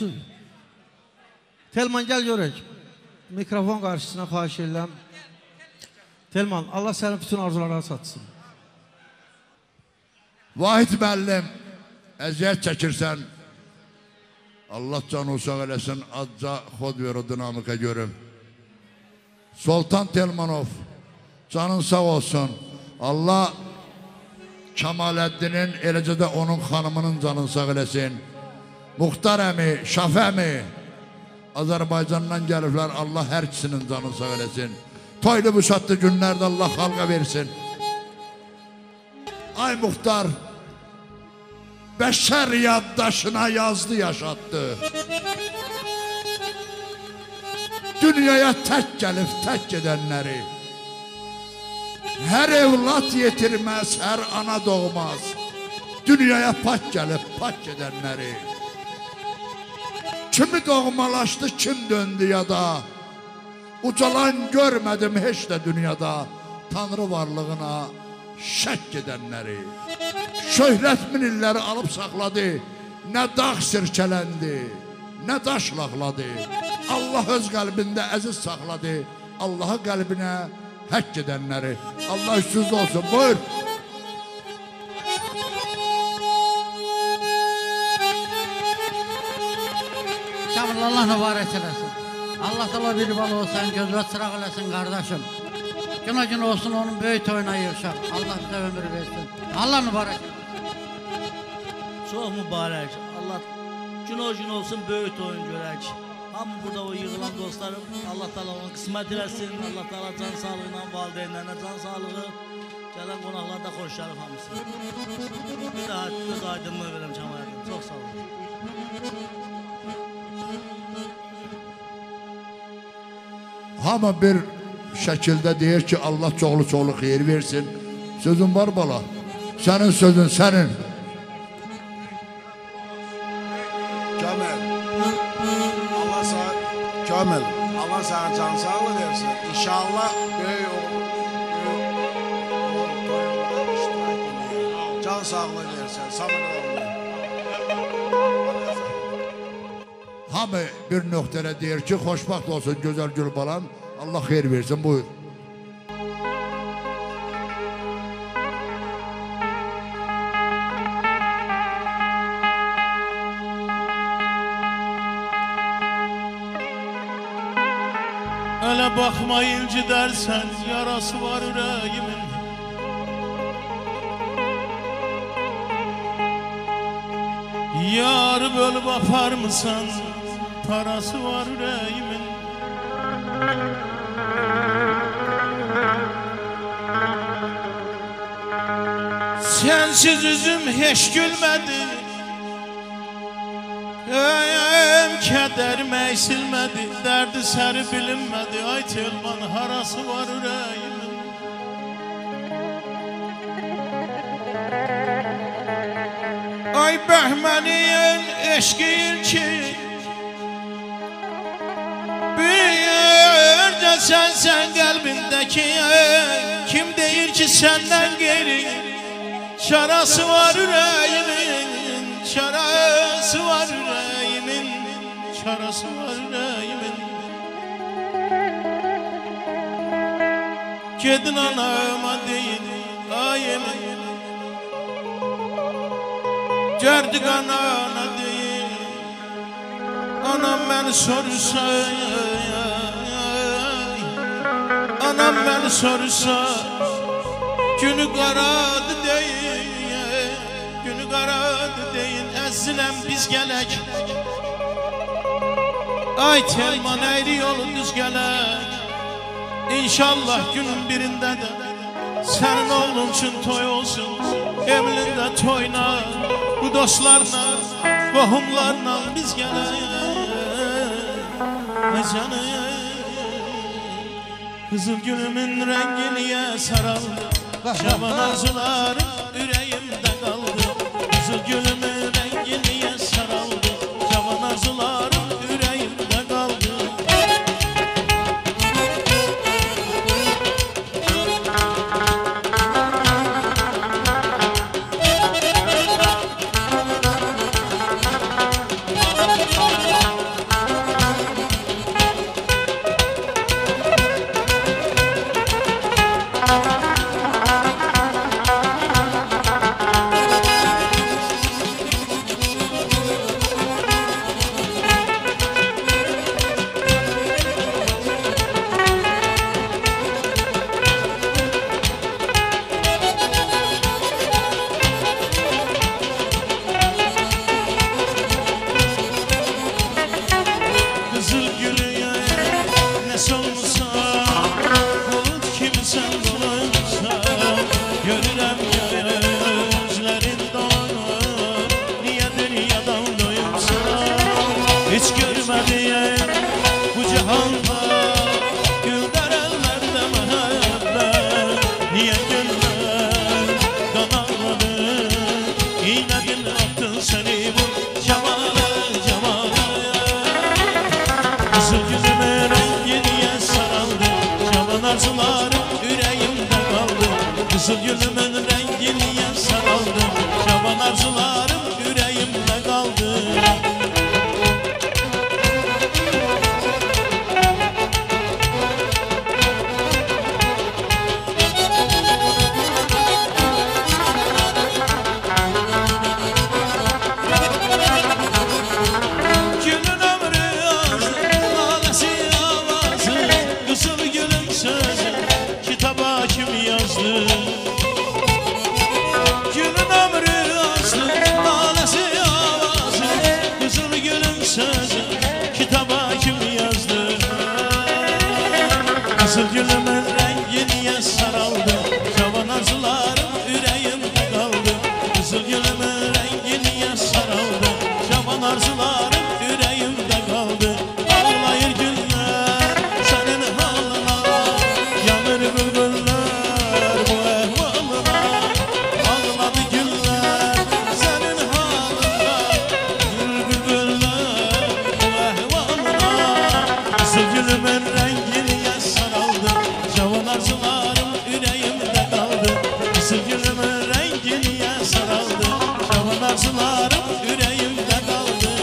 Telman gəl görək. Mikrofon qarşısına xahiş edirəm. Telman, Allah sənin bütün arzulara satsın. Vahid müəllim, əziyyət çəkirsən, Allah canı usaq eləsin, azca xod ver o dinamika görüm. Sultan Telmanov, canın sağ olsun. Allah Kemaləddinin, eləcə də onun xanımının canını sağ eləsin. Muxtar əmi, Şaf əmi, Azərbaycandan gəliblər, Allah hər ikisinin canını sağ eləsin. Toylu bu şatlı günlərdə Allah xalqa versin. Ay Muxtar, bəşər yaddaşına yazdı, yaşatdı. Dünyaya tək gəlib, tək gedənləri. Hər evlat yetirməz, hər ana doğmaz. Dünyaya pak gəlib, pak gedənləri. Kimi doğmalaşdı, kim döndü ya da. Ucalan görmədim heç də dünyada. Tanrı varlığına şək gedənləri. Şöhrət min illəri alıb saxladı. Nə dağ sirkələndi, nə daş lağladı. Allah öz qəlbində əziz saxladı. Allahı qəlbinə həkk edənləri. Allah üstünüzdə olsun. Buyur. Kamil, Allah mübarək eləsin. Allah da bir bal olsan, gözünə çıraq eləsin qardaşım. Gün o gün olsun onun böyük toyuna yığışaq. Allah bizə ömür versin. Allah mübarək. Çox mübarək. Allah gün o gün olsun böyük toyun görək. Hamı burada o yığılan dostlarım, Allah Teala onu qismət eləsin. Allah Teala can sağlığına, valideynlərine can sağlığı. Gələn qonaqlarda xoşlarıq hamısı. Bir daha göz aydınlığı verəm cəmaətin. Çox sağ olun. Hamı bir şəkildə deyir ki, Allah çoxlu-çoxlu xeyir versin. Sözün var bala. Sənin sözün, sənin. Kamil, Allah sana, Kamil, Allah sana can sağlığı versin. İnşallah böyük olur, can sağlığı versin, sabır olun. Hamı bir nöqtələ deyir ki, xoşbaxt olsun gözəl gül balam. Allah xeyir versin, buyur. Öyle bakmayın gidersen, yarası var yüreğimin. Yarı bölüp apar mısın, parası var yüreğimin. Sensiz üzüm hiç gülmedi, Öyüm kederime silmedi, derdi seri bilinmedi. Ay Telman, harası var yüreğimin. Ay Behmeniyen eşkiyim ki, bir sen sen kalbindeki, kim değil ki senden geri. Çarası var yüreğimin, çarası var yüreğimin, çarası var yüreğimin. Gedin anama deyin, ayemin. Gerdik anana deyin, anam beni sorursa, anam beni sorursa, günü qaradı deyin, günü qaradı deyin, əziləm biz gələk. Ay Telman, əyri yolu düz gələk. İnşallah günün birində də sənin oğlun üçün toy olsun. Evlində toyna, bu dostlarla, qohumlarla biz gələk. Ay canım, qızıl gülümün rənginiyə saraldı. Şaban arzularım ürəyimdə qaldı. Qızıl gülümün renginiye saraldım. Cavan arzularım yüreğimde kaldı. Kızıl gülümün renginiye saraldım. Cavan arzularım yüreğimde kaldı. Kızıl gülümün renginiye saraldım. Cavan arzularım yüreğimde kaldı. Ağlayır günler senin halına, yanır bülbüller bu ehvalına. Ağladı günler senin halına, yanır bülbüller bu ehvalına. Kızıl gülümün renginiye saraldım. Cavan arzularım yüreğimde kaldı. Kızıl gülümün renginiye saraldım. Cavan arzularım yüreğimde kaldı.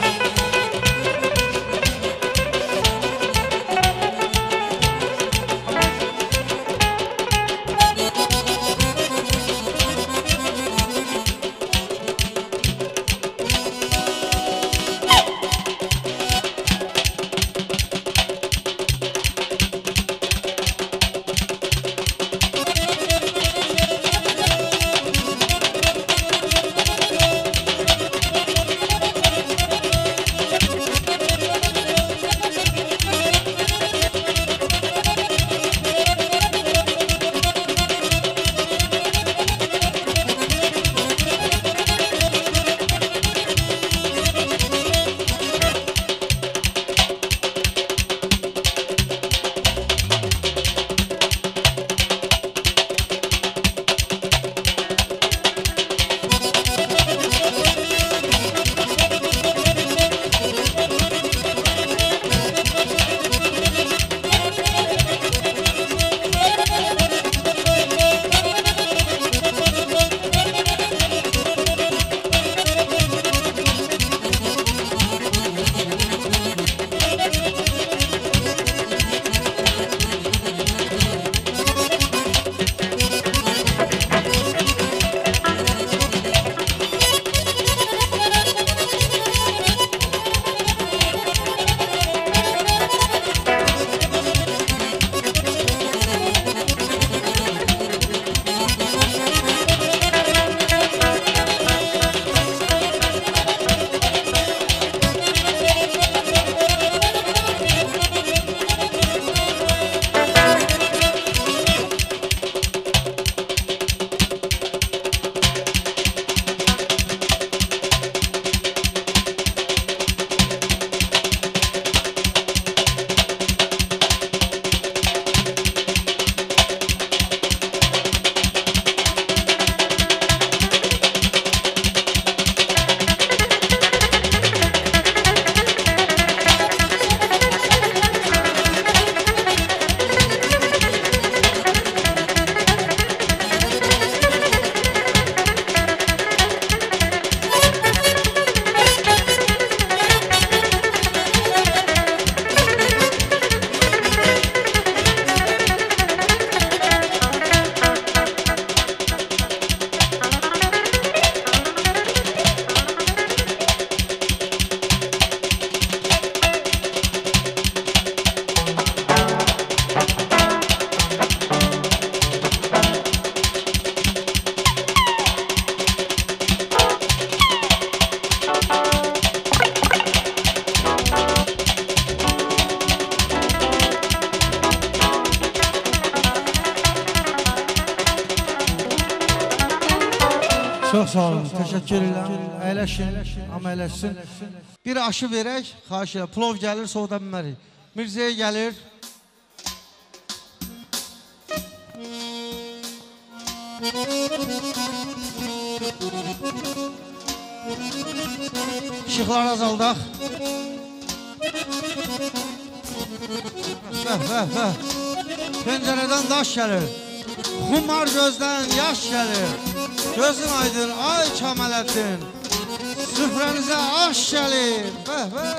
Çox sağ olun, təşəkkür edirəm. Əyləşin, amma əyləşsin. Bir aşı verək, xahiş edirəm. Plov gəlir, soğuda bilmərik. Mirzəyə gəlir. İşıqları azaldaq. Bəh, bəh, bəh. Pəncərədən daş gəlir. Xumar gözdən yaş gəlir. Gözün aydın ay Kəmaləddin. Süfrənizə aş gəlir. Bəh, bəh.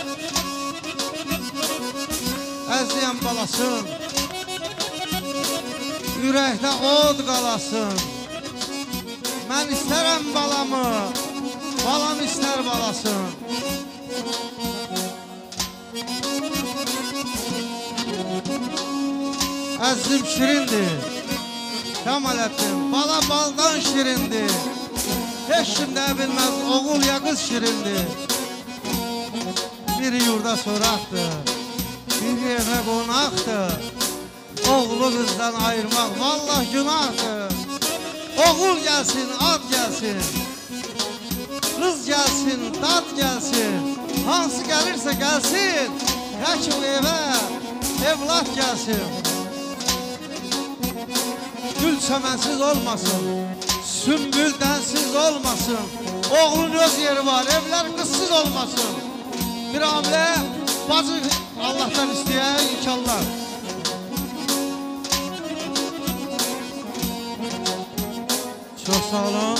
Əzliyəm balasın. Ürəkdə od qalasın. Mən istərəm balamı. Balam istər balasın. Əzlim şirindir. Kəmaləddin, bala baldan şirindir. Heç kim də bilməz, oğul ya qız şirindir. Bir yurda soraqdır, bir evə qonaqdır. Oğlu qızdan ayırmaq vallah günahdır. Oğul gəlsin, ad gəlsin. Qız gəlsin, dad gəlsin. Hansı gəlirsə gəlsin. Ya ki o evə evlat gəlsin. Gül çəmənsiz olmasın, sümbül dənsiz olmasın. Oğlun öz yeri var, evlər qızsız olmasın. Bir hamle bacı Allah'tan istəyək inşallah. Çox sağ olun.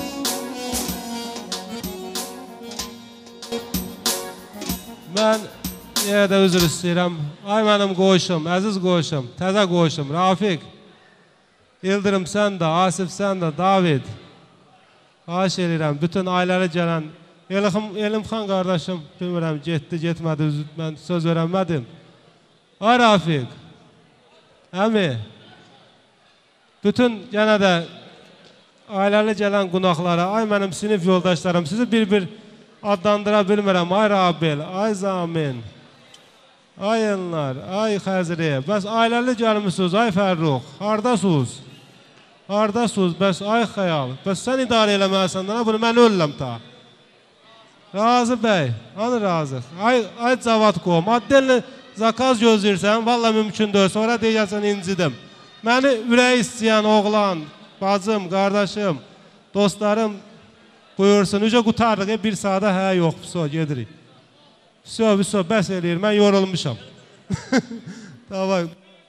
Mən yenə də üzr istəyirəm. Ay mənim qoşum, əziz qoşum, təzə qoşum, Rafiq. İldırım sən də, Asif sən də, David. Xahiş edirəm, bütün ailəli gələn, Elimxan qardaşım, bilmirəm, getdi, getmədi, mən söz verəmədim. Ay Rafiq, əmi, bütün yenə də ailəli gələn qonaqlara, ay mənim sinif yoldaşlarım, sizi bir-bir adlandıra bilmirəm, ay Rabel, ay Zamin, ay Elnar, ay Xəzri, bəs ailəli gəlmişsiniz, ay Fərruq, haradasınız? Haradasınız, bəs ay Xəyal, bəs sən idarə eləməlisən, bunu mən ölləm ta. Razı bəy, hanı razı? Ay, ay Cavatqom, addelini zakaz gözləyirsən, valla mümkündür, sonra deyəcəksən incidim. Məni ürək istəyən oğlan, bacım, qardaşım, dostlarım buyursun, necə qutarıq, bir saata hə yox, so, gedirik. So, so, bəs eləyir, mən yorulmuşam. Davay.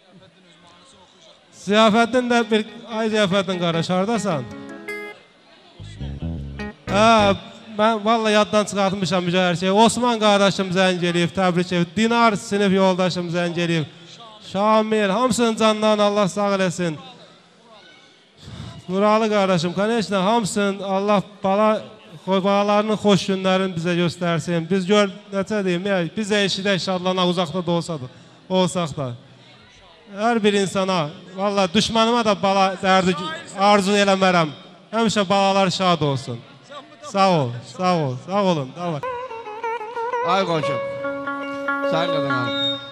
Ziyafəddin də bir, ay Ziyafəddin qardaş, haradasan? Hə, mən valla yaddan çıxartmışam mücə hər şey. Osman qardaşım zəng eləyib, təbrik edib. Dinar sinif yoldaşım zəng eləyib. Şamil, hamısının canlarını Allah sağ eləsin. Nuralı qardaşım, konečlə, hamısının Allah bala, balalarının xoş günlərini bizə göstərsin. Biz gör, necə deyim, biz də eşidək şadlanaq, uzaqda da olsaq da. Hər bir insana, valla düşmanıma da bala dərdi arzu eləmərəm. Həmişə balalar şad olsun. Sağ ol, sağ ol, sağ olun. Ay qoçum, sən qədər alın.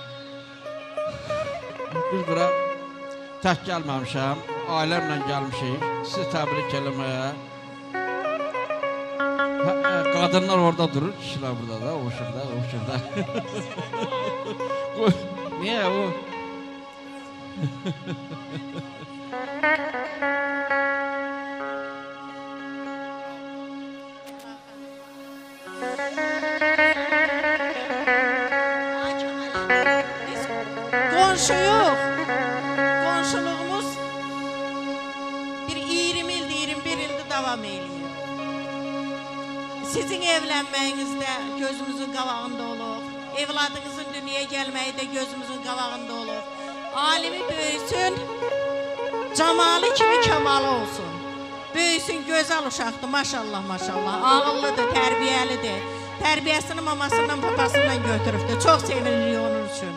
Biz bura tək gəlməmişəm, ailəmlə gəlmişik, sizi təbrik eləməyə. Qadınlar orada durur, kişilər burada da, o şurada, o şurada. Niyə o? Qonşu yox. Qonşuluğumuz bir iyirmi ildir, iyirmi bir ildir davam ediyor. Sizin evlənməyinizdə gözümüzün qabağında olur. Evladınızın dünyaya gəlməyi də gözümüzün qabağında olur. Alimi böyüsün, camalı kimi kamalı olsun. Böyüsün, gözəl uşaqdır, maşallah, maşallah. Ağıllıdır, tərbiyəlidir. Tərbiyəsini mamasından, papasından götürübdür. Çox sevinirik onun üçün.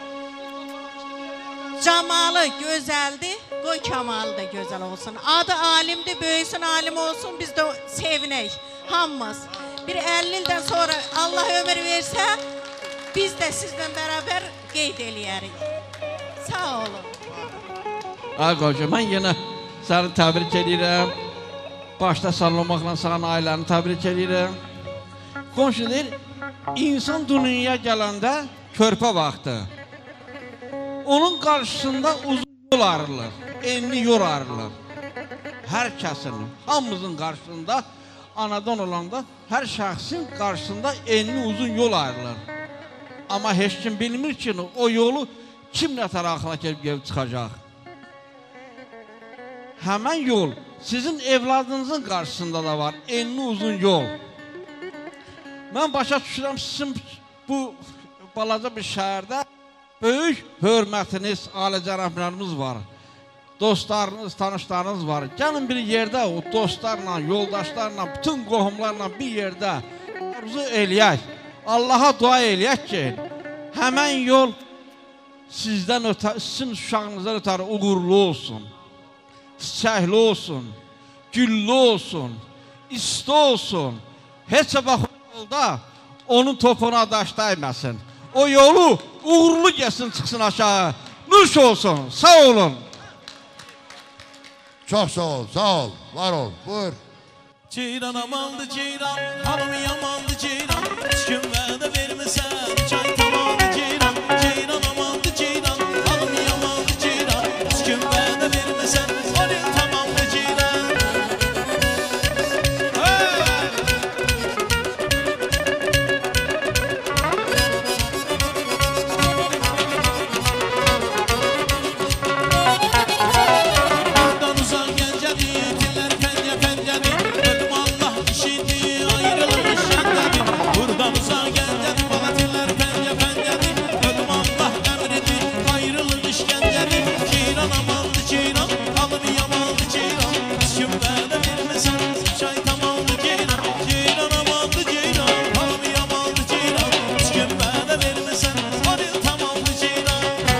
Camalı gözəldir, qoy kamalı da gözəl olsun. Adı alimdir, böyüsün, alim olsun, biz də sevinək, hamımız. Bir əlli ildən sonra Allah ömür versə, biz də sizlə bərabər qeyd eləyərik. Sağ olun. Ay qoca, mən yenə səni təbrik edirəm. Başda sallamaqla sənin ailəni təbrik edirəm. Qonşu deyir, insan dünyaya gələndə körpə vaxtı. Onun qarşısında uzun yol ayrılır, enli yol ayrılır. Hər kəsin, hamımızın qarşısında, anadan olanda, hər şəxsin qarşısında enli uzun yol ayrılır. Amma heç kim bilmir ki, o yolu kim nə tərəfına gəlib çıxacaq. həmən yol sizin evladınızın qarşısında da var, enli uzun yol. Mən başa düşürəm, sizin bu balaca bir şəhərdə böyük hörmətiniz, alicənablarınız var. Dostlarınız, tanışlarınız var. Gəlin bir yerdə o dostlarla, yoldaşlarla, bütün qohumlarla bir yerdə arzu eləyək. Allaha dua eləyək ki, həmən yol sizdən ötə, sizin uşağınızdan ötəri uğurlu olsun, çiçəkli olsun, güllü olsun, isti olsun. Heç vaxt yolda onun topuna daş dəyməsin. O yolu uğurlu gəlsin, çıxsın aşağı. Nuş olsun, sağ olun. Çox sağ ol, sağ ol, var ol, buyur. Ceyran amandı ceyran, hanım yamandı ceyran. Üç gün vədə verməsən, çay tamandı ceyran. Ceyran amandı ceyran, hanım yamandı ceyran. Üç gün vədə verməsən, hanım tamandı ceyran. Buradan uzaq gəncədi, dillər pəncə pəncədi. Ölüm Allah işidi, ayrılır işəndədi. Buradan uzaq gəncədi, bala dillər pəncə pəncədi. Ölüm Allah əmridi, ayrılır işgəncədi. Ceyran amandı ceyran, alım yamandı ceyran. Üç gün vədə verməsən, çay tamandı ceyran. Ceyran amandı ceyran, alım yamandı ceyran. Üç gün vədə verməsən, alım tamandı ceyran.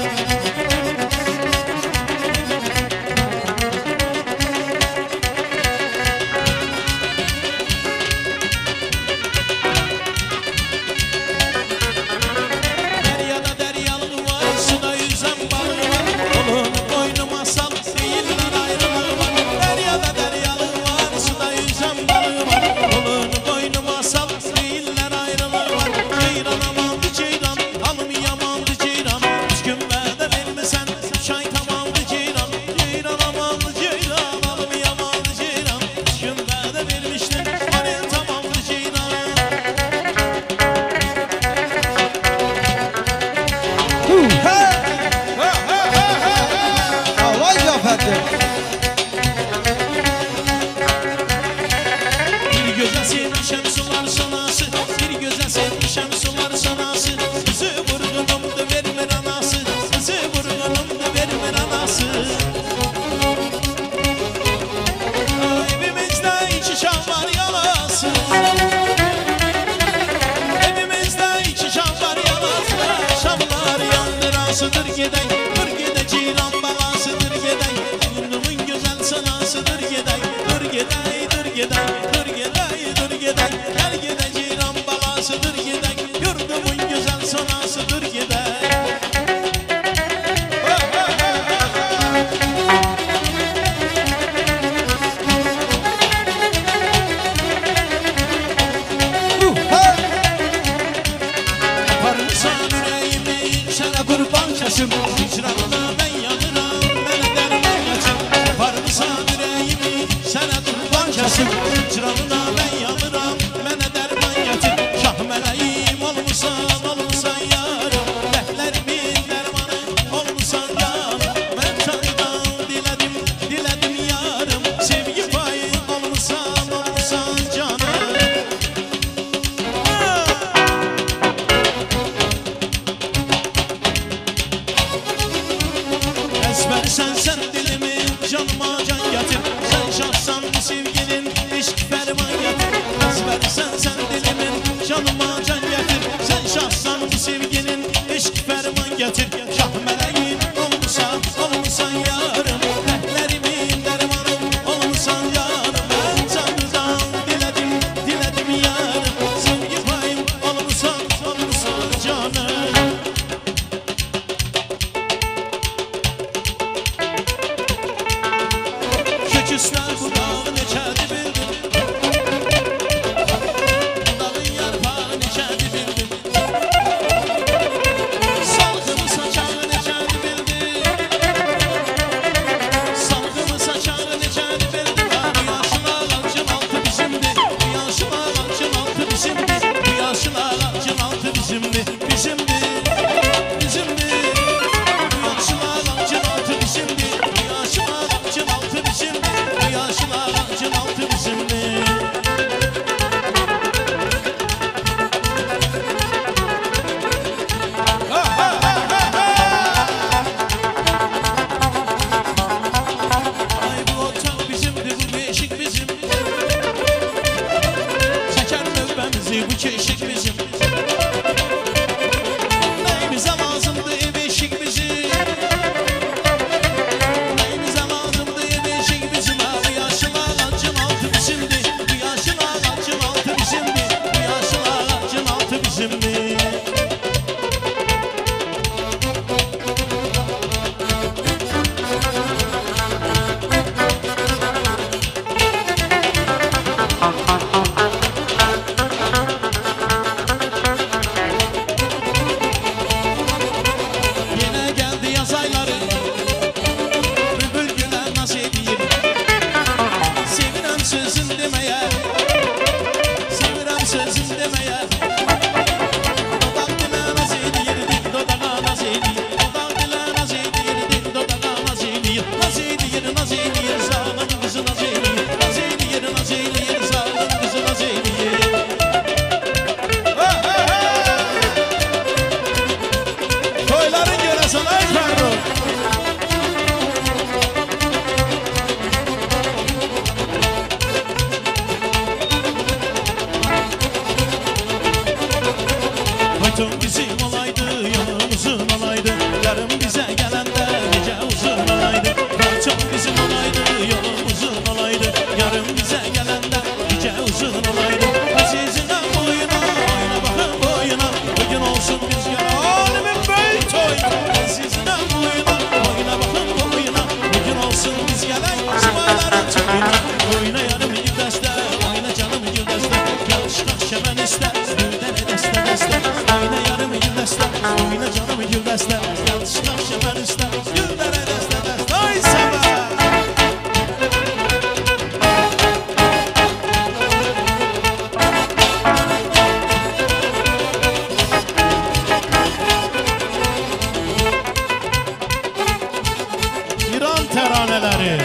Deryada deryalığı var, suda yüzen balığı var. Kolunu boynuma sal, değiller ayrılığı var. Deryada deryalığı var, suda yüzen balığı var. Kolunu boynuma sal, değiller ayrılığı var. Ceyran amandı ceyran, alım yamandı ceyran. Üç gün vədə verməsən, çay tamandı ceyran. Ceyran amandı ceyran, alım yamandı ceyran. Üç gün vədə vermişdin, alım tamandı ceyran. Allah ziyafətdir. Bir gözə sevmişəm sular sonası, bir gözə sevmişəm sular sonası. Qızı vurğunumdu vermir anası, qızı vurğunumdu vermir anası. Evimizdə iki şam var yalası, evimizdə iki şam var yalası. Şamlar yandırasıdır gedək, dur gedək ceyran balasıdır gedək. Yurdumun gözəl sanasıdır gedək, dur gedək, dur gedək, dur gedək, dur gedək. Gəl gedək ceyran balasıdır gedək, yurdumun gözəl sanasıdır gedək. Aparırsan ürəyimi, sənə qurban kəsim. Hicranına mən yanıram, mənə dərman gətir. Aparırsan ürəyimi, sənə qurban kəsim. Hicranına mən yanıram, mənə dərman gətir. Şah mələyim olmusan, olmusan yarım. Rəhlərimin dərmanı olmusan yarım. Mən candan dilədim, dilədim yarım. Sevgi payı olmusan, olmusan canım. Ezber sen sen dilimi canıma can getir. Sen şahsan bu sevginin eşk ferman getir. Ezber sen sen dilimin canıma can getir. Sen şahsan bu sevginin eşk ferman getir. Şah meleğim olmusan olmusan yarım. Rəhlərimin dərmanım olmusan yarım. Ben candan diledim diledim yarım. Sevgi payım olmusan olmusan canım. Köküslər budağı neçə sözün demeye Sevirəm sözün demeye Dodaq dilə naz edirdi, dodağa naz edir Dodaq dilə naz edirdi, dodağa naz edir Naz edir, naz edir, zalım qızı naz edir Naz edir, naz edir, zalım qızı naz edir Toyların görəsən ay Fərruh Fayton bizim olaydı, yolumuzun olaydı Yarım bize gelende gece uzun olaydı Fayton bizim olaydı, yolumuzun olaydı Yarım bize gelende gece uzun olaydı Azizine boyuna, oyna bakın boyuna Bugün olsun biz gene alimin büyük toyuna Azizine boyuna, oyna bakın boyuna Bugün olsun biz gene sımayların toyuna Oyna yarım yüzdeste, oyna canım yüzdeste Yanlışlık şemen ister, güldene deste deste Oyna yarım yüzdeste, oyna canım yüzdeste Yanlışlık şemen ister, güldene deste deste Oy sana! İran təranələri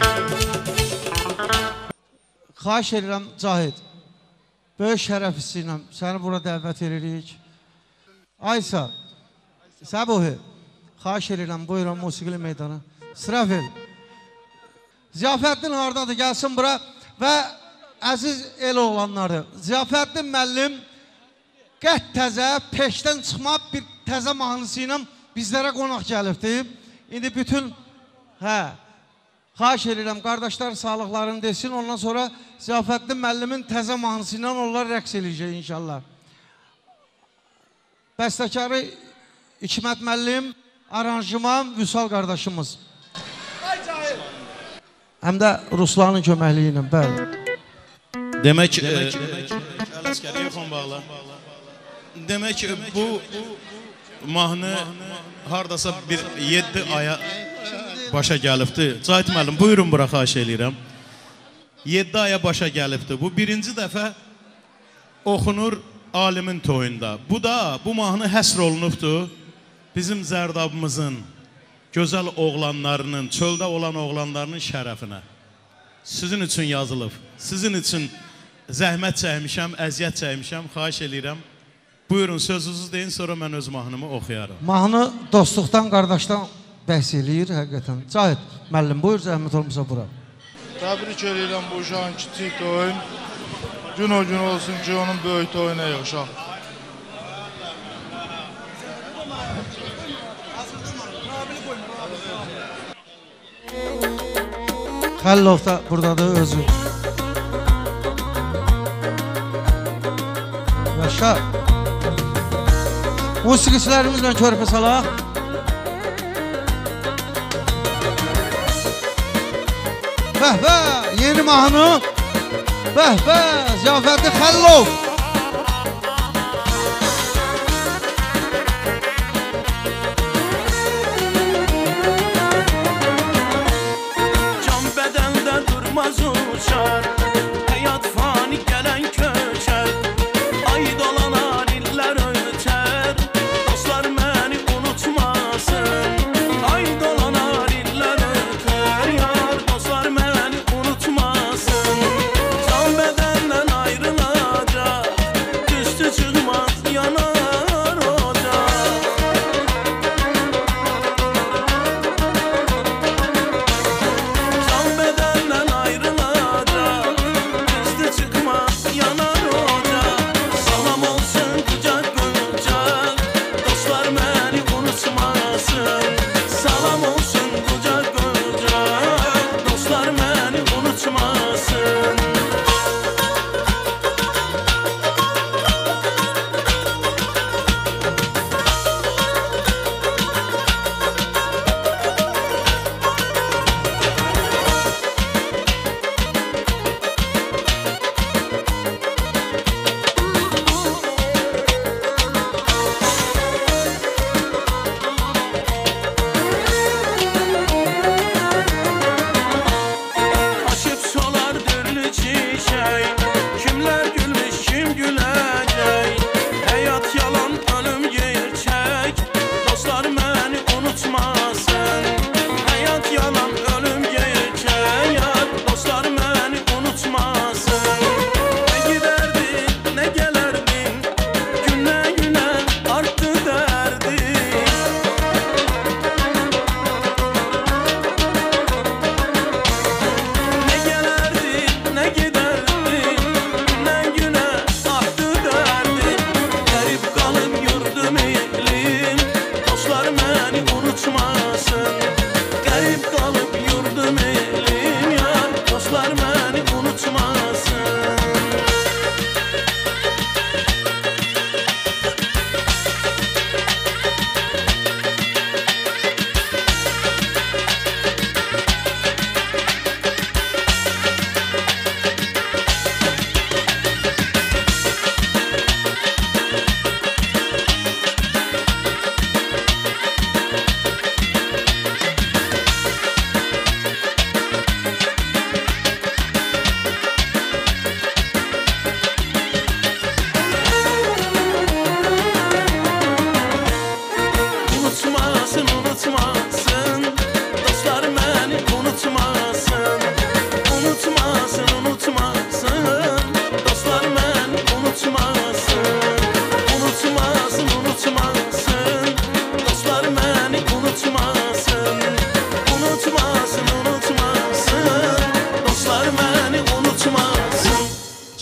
Xahiş edirəm Cahid, böyük şərəf hissi ilə səni bura dəvət edirik. Aysa, Səbuhi, xahiş edirəm, buyurun musiqili meydana. Sırafil, Ziyafəddin hardadır, gəlsin bura və əziz el oğlanları. Ziyafəddin müəllim qət təzə, peşdən çıxmaq bir təzə mahnısı ilə bizlərə qonaq gəlibdir. İndi bütün, hə, xahiş edirəm, qardaşlar sağlıqlarını desin, ondan sonra Ziyafəddin müəllimin təzə mahnısı ilə onlar rəqs eləyəcək inşallah. Bəstəkarı İkmət müəllim, aranjman Vüsal qardaşımız. Həm də Ruslanın köməkliyi ilə, bəli. Demək, Ələskəri yoxun bağla. Demək, bu mahnı haradasa bir yeddi aya başa gəlibdir. Cahit müəllim, buyurun bura, xahiş eləyirəm. yeddi aya başa gəlibdir. Bu birinci dəfə oxunur alimin toyunda. Bu da, bu mahnı həsr olunubdur. Bizim Zərdabımızın gözəl oğlanlarının, çöldə olan oğlanlarının şərəfinə. Sizin üçün yazılıb. Sizin üçün zəhmət çəkmişəm, əziyyət çəkmişəm. Xahiş eləyirəm. Buyurun, sözünüzü deyin, sonra mən öz mahnımı oxuyarım. Mahnı dostluqdan, qardaşdan bəhs eləyir, həqiqətən. Cahid, müəllim, buyur, zəhmət olmasa bura. Təbrik edirəm bu uşağın kiçik toyun. Gün o gün olsun ki, onun böyük toyuna yığışaq. Xəllov da buradadır özü. Yaşa. Musiqiçilərimizlə körpə salaq. Bəh bəh, yeni mahnı. Bəh bəh, Ziyafəddin Xəllov. Can bədəndə durmaz uçar, həyat fani gələn köçər. Ay dolanar, illər ötər, dostlar məni unutmasın. Ay dolanar, illər ötər, yar dostlar məni unutmasın. Can bədəndən ayrılacaq, düstü çıxmaz, yanar ocaq. Can bədəndən ayrılacaq,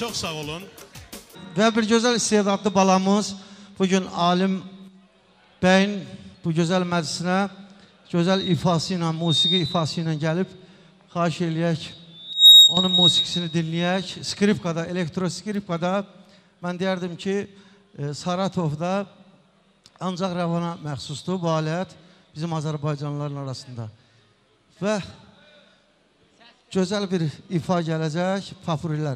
Çox sağ olun. Və bir gözəl istedadlı balamız bugün Alim bəyin bu gözəl məclisinə gözəl ifası ilə, musiqi ifası ilə gəlib xahiş eləyək, onun musiqisini dinləyək. Skripkada, elektroskripkada mən deyərdim ki, Saratovda ancaq Rəvana məxsusdur bu alət bizim Azərbaycanlıların arasında. Və gözəl bir ifa gələcək, Papurilər.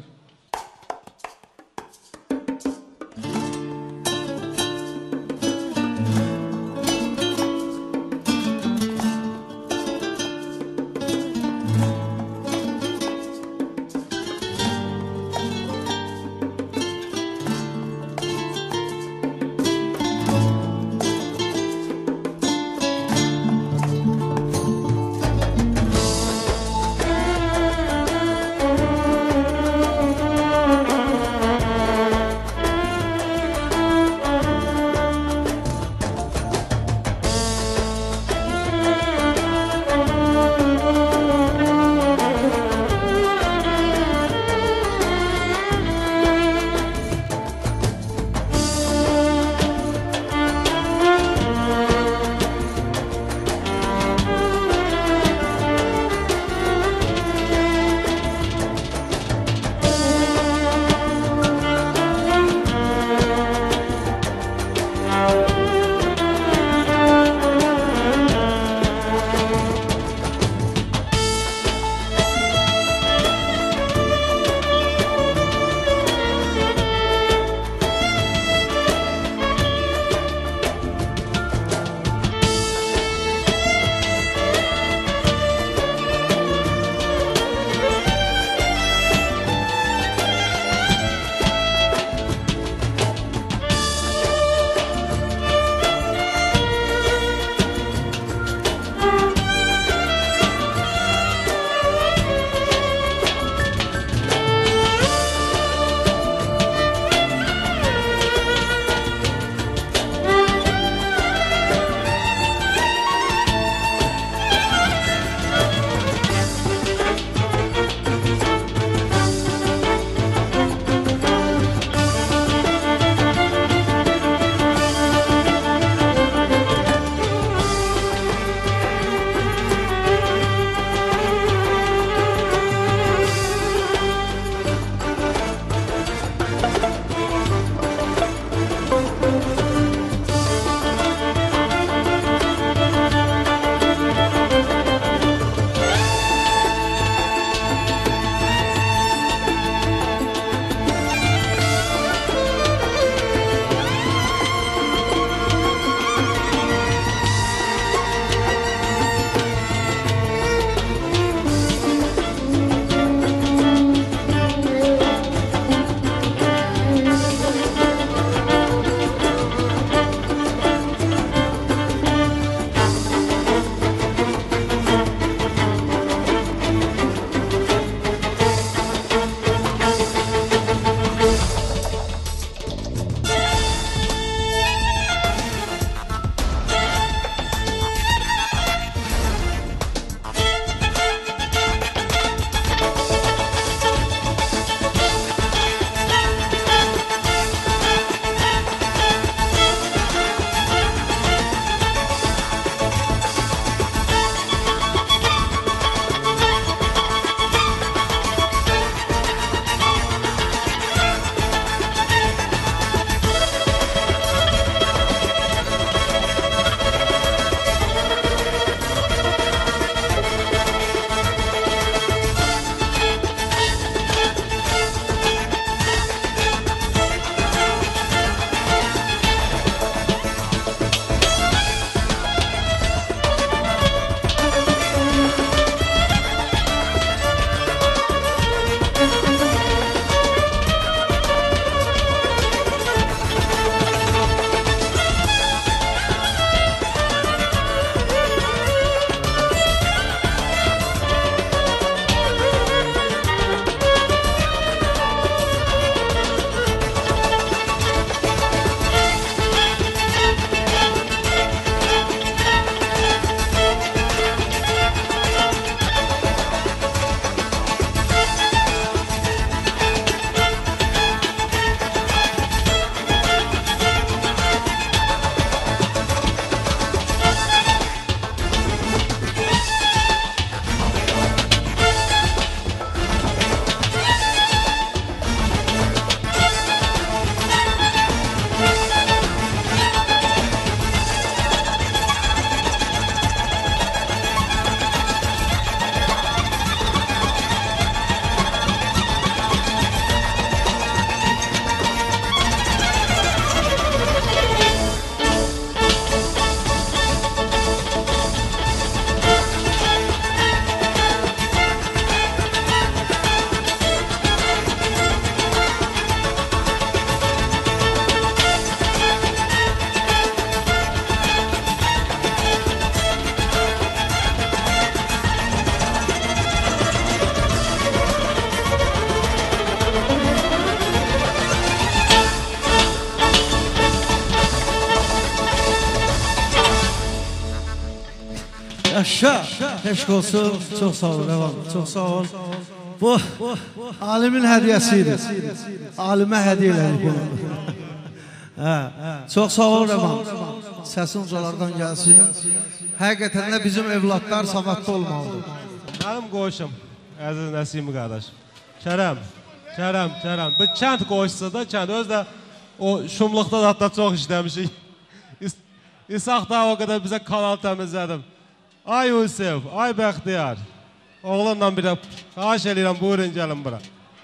Yaşa. Eşk olsun. Çok sağ ol. Devam. Çok sağ ol. Bu alimin hediyesiydi. Alime hediye elədik bunu. Hə, çox sağ ol Rəvan. Səsin ucalardan gəlsin. Həqiqətən də bizim evlatlar savadlı olmalıdır. Mənim qoşum, əziz Nəsimi qardaş. Kərəm, Kərəm, Kərəm. Bu kənd qoşusu da, kənd öz də o şumluqda da hatta çox işləmişik. İsaq da o qədər bizə kanal təmizlədim. Ay Yusuf, ay Bəxtiyar. Oğlanla bir də xahiş edirəm, buyurun gəlin bura.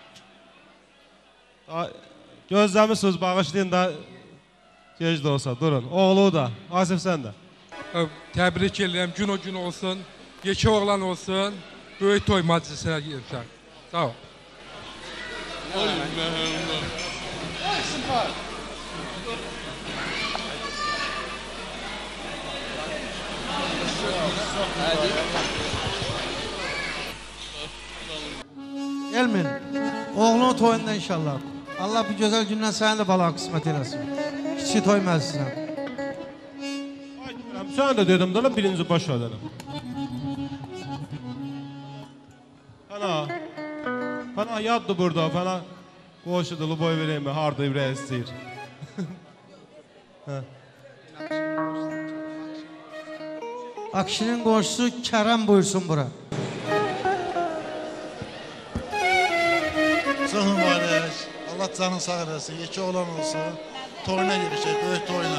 Gözləmisiniz, bağışlayın da gec də olsa, durun. Oğlu da, Asif sən də. Təbrik edirəm, gün o gün olsun, yekə oğlan olsun, böyük toy məclisinə girsən. Sağ ol. Elmin, oğlunun toyunda inşallah. Allah bu gözəl gündən səni də bala qismət eləsin. Kiçik toy məclisinə. Sən də dedim də birinci baş ödənəm. Fəna, fəna yaddır burada, fəna qoşudulu boy vereyim mi, harada ürək istəyir. Akşinin qoşusu Kərəm buyursun bura. Çox mübarək, Allah canın sağ eləsin, yekə olan olsun, toyuna girişək, böyük toyuna.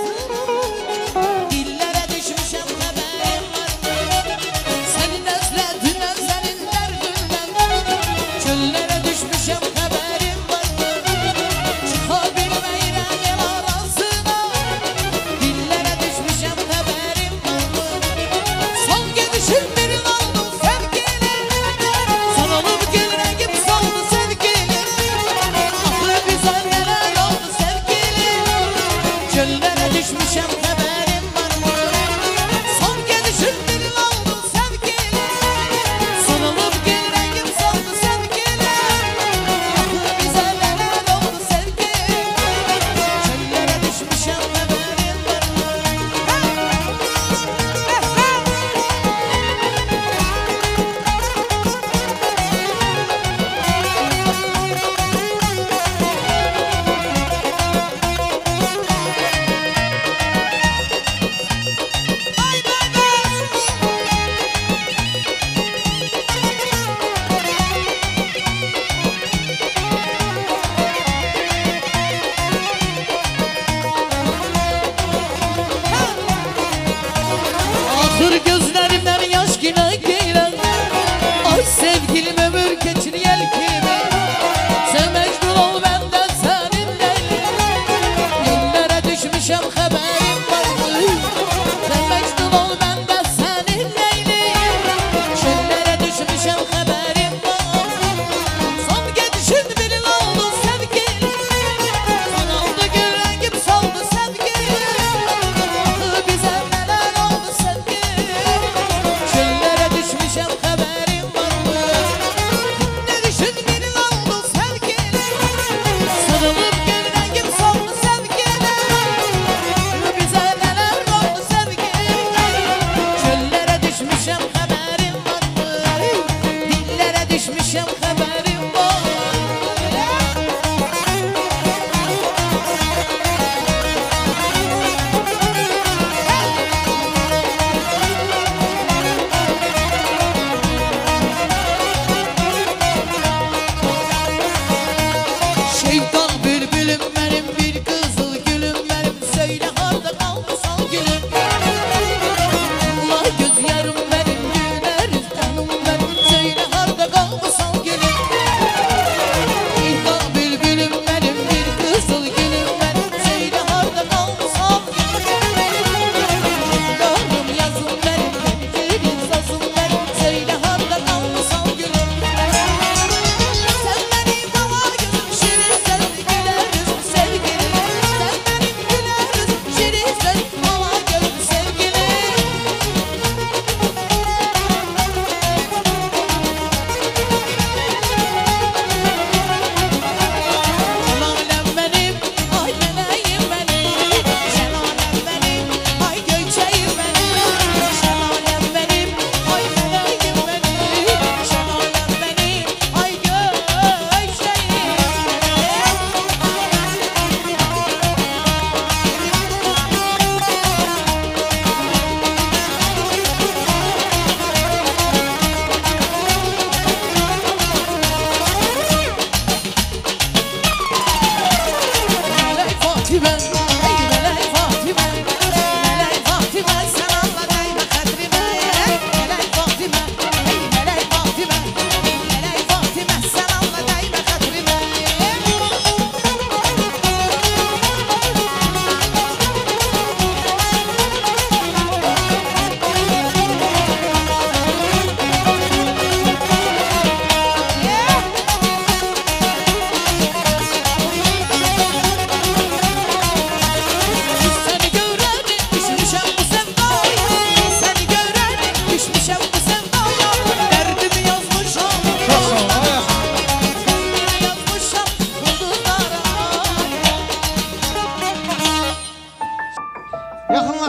Dillere düşmüşem bebeğim var. Senin özlediğinden, senin derdinden. Çöllere düşmüşem haberim var. Çıkabilmeyle el arasına. Dillere düşmüşem haberim var. Son gelişim bir aldım sevgili. Sarılıp gülregim saldı sevgili. Aklı güzel neler oldu sevgili. Çöllere düşmüşem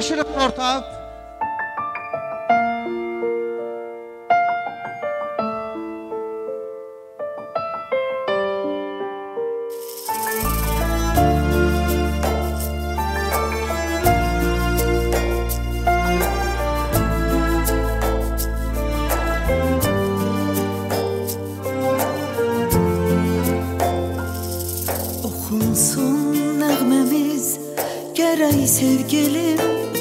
Balaşırıq orta. Gərək sevgilim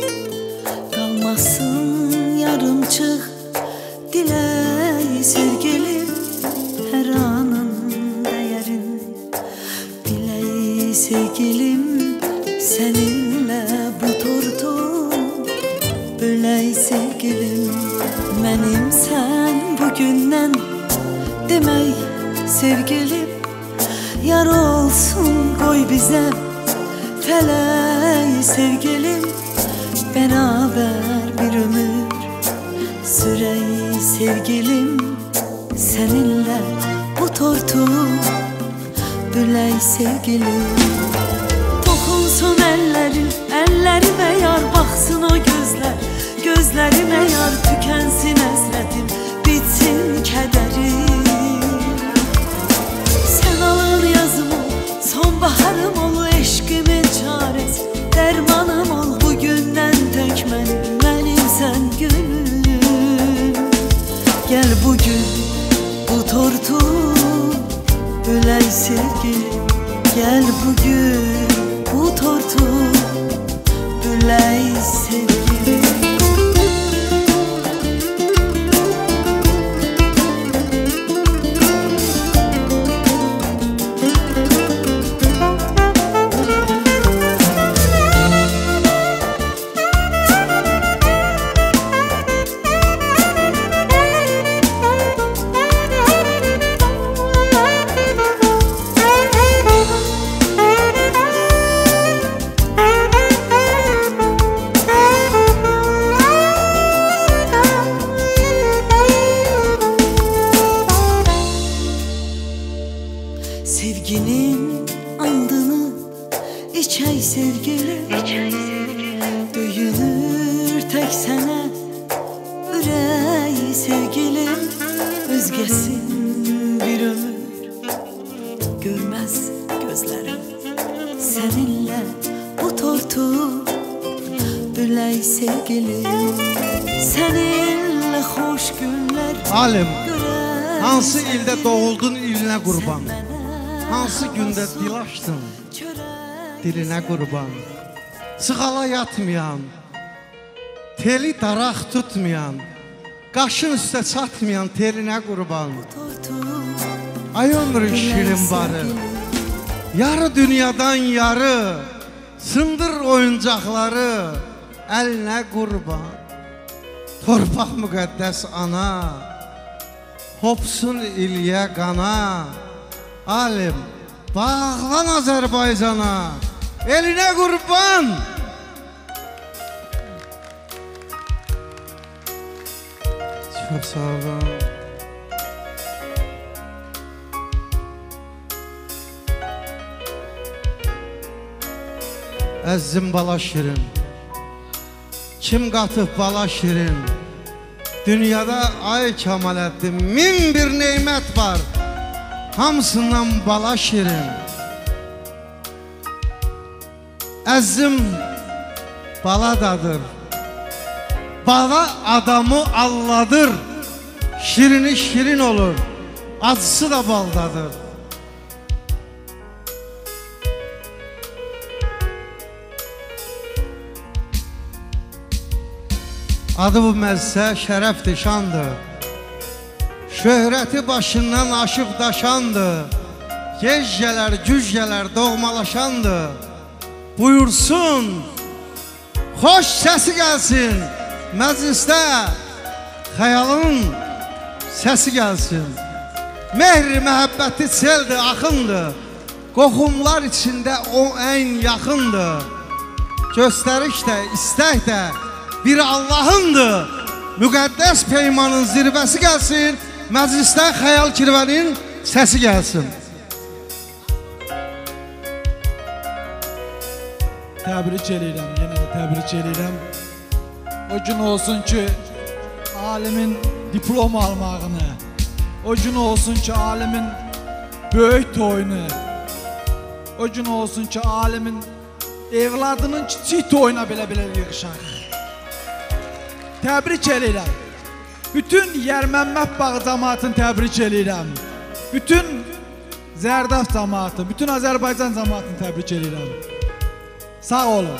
qalmasın yarımçıq dilək sevgilim hər anın dəyərin bilək sevgilim səninlə bu tortu bölək sevgilim mənim sən bugündən demək sevgilim yar olsun qoy bizə Fələk sevgilim beraber bir ömür sürey sevgilim seninle bu tortu büley sevgilim dokunsun ellerin ellerime yar baksın o gözler gözlerime yar tükensin ezledim bitsin kederim sen alın yazımı sonbaharım ol eşkimin çaresi dermanım ol bugünden tek benim benim sen gülüm gel bugün bu tortu büley sevgilim gel bugün bu tortu büley sevgilim Sevginin andını içey sevgilim döyünür tek sene üreği sevgilim özgesin bir ömür görmez gözlerim seninle bu tortu büley sevgilim seninle hoş günler Alim hansı ildə doğuldun ilinə qurban Hansı gündə dil açdın, dilinə qurban Sığala yatmayan, teli daraq tutmayan Qaşın üstə çatmayan telinə qurban Ay ömrün şirin barı Yarı dünyadan yarı Sındır oyuncaqları Əlinə qurban Torpaq müqəddəs ana Hopsun ilyə qana Alim, bağlan Azərbaycana, elinə qurban. Çox sağ olun. Əzzim bala şirin, kim qatıb bala şirin, dünyada ay Kamaləddin min bir neymət var. Hamısından bala şirin Əzzim baladadır Bala adamı alladır Şirini şirin olur Acısı da baldadır Adı bu məzsə şərəfdir, şandır Şöhrəti başından aşıb daşandı Gecələr, güzgələr doğmalaşandı Buyursun Xoş səsi gəlsin Məclisdə Xəyalın səsi gəlsin Mehri məhəbbəti seldir, axındır Qoxumlar içində o ən yaxındır Göstəriş də, istək də bir Allahındır Müqəddəs peymanın zirvəsi gəlsin Məclisdən xəyal kirvənin səsi gəlsin Təbrik edirəm, yenə də təbrik edirəm. O gün olsun ki, alimin diplom almağını, o gün olsun ki, alimin böyük toyunu, o gün olsun ki, alimin evladının kiçik toyuna belə-belə yığışaq. Təbrik edirəm. Bütün Yərməmmət bağı cəmaatını təbrik edirəm. Bütün Zərdaf cəmaatını, bütün Azərbaycan cəmaatını təbrik edirəm. Sağ olun.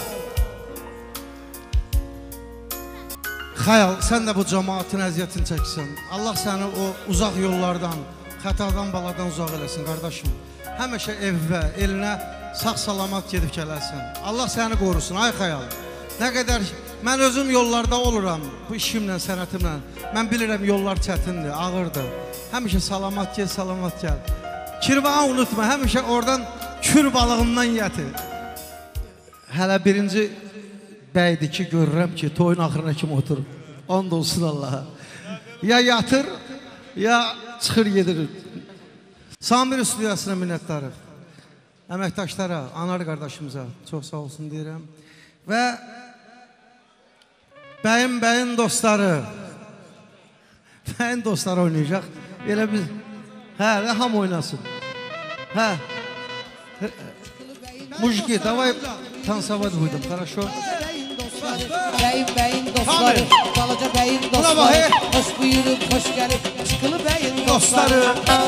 Xəyal, sən də bu cəmaatın əziyyətini çəksən. Allah səni o uzaq yollardan, xətadan, baladan uzaq eləsin, qardaşım. Həmişə evvə, elinə sağ-salamat gedib gələsin. Allah səni qorusun, ay Xəyal. Nə qədər, mən özüm yollarda oluram, bu işimlə, sənətimlə. Mən bilirəm, yollar çətindir, ağırdır. Həmişə salamat gəl, salamat gəl. Kirvanı unutma, həmişə oradan kür balığından gətir. Hələ birinci bəydir ki, görürəm ki, toyun axırına kimi oturur. And olsun Allaha. Ya yatır, ya çıxır gedir. Samir stüdyasına minnətdarıq. Əməkdaşlara, anar qardaşımıza çox sağ olsun deyirəm. Və bəyin bəyin dostları, bəyin dostları oynayacaq. Elə biz, hə, və ham oynasın. Hə, mujiki, davay tansavad buydum, хорошо? Bəyin bəyin dostları, balaca bəyin dostları, hoş buyurub, hoş gəlib, çıkılı bəyin dostları.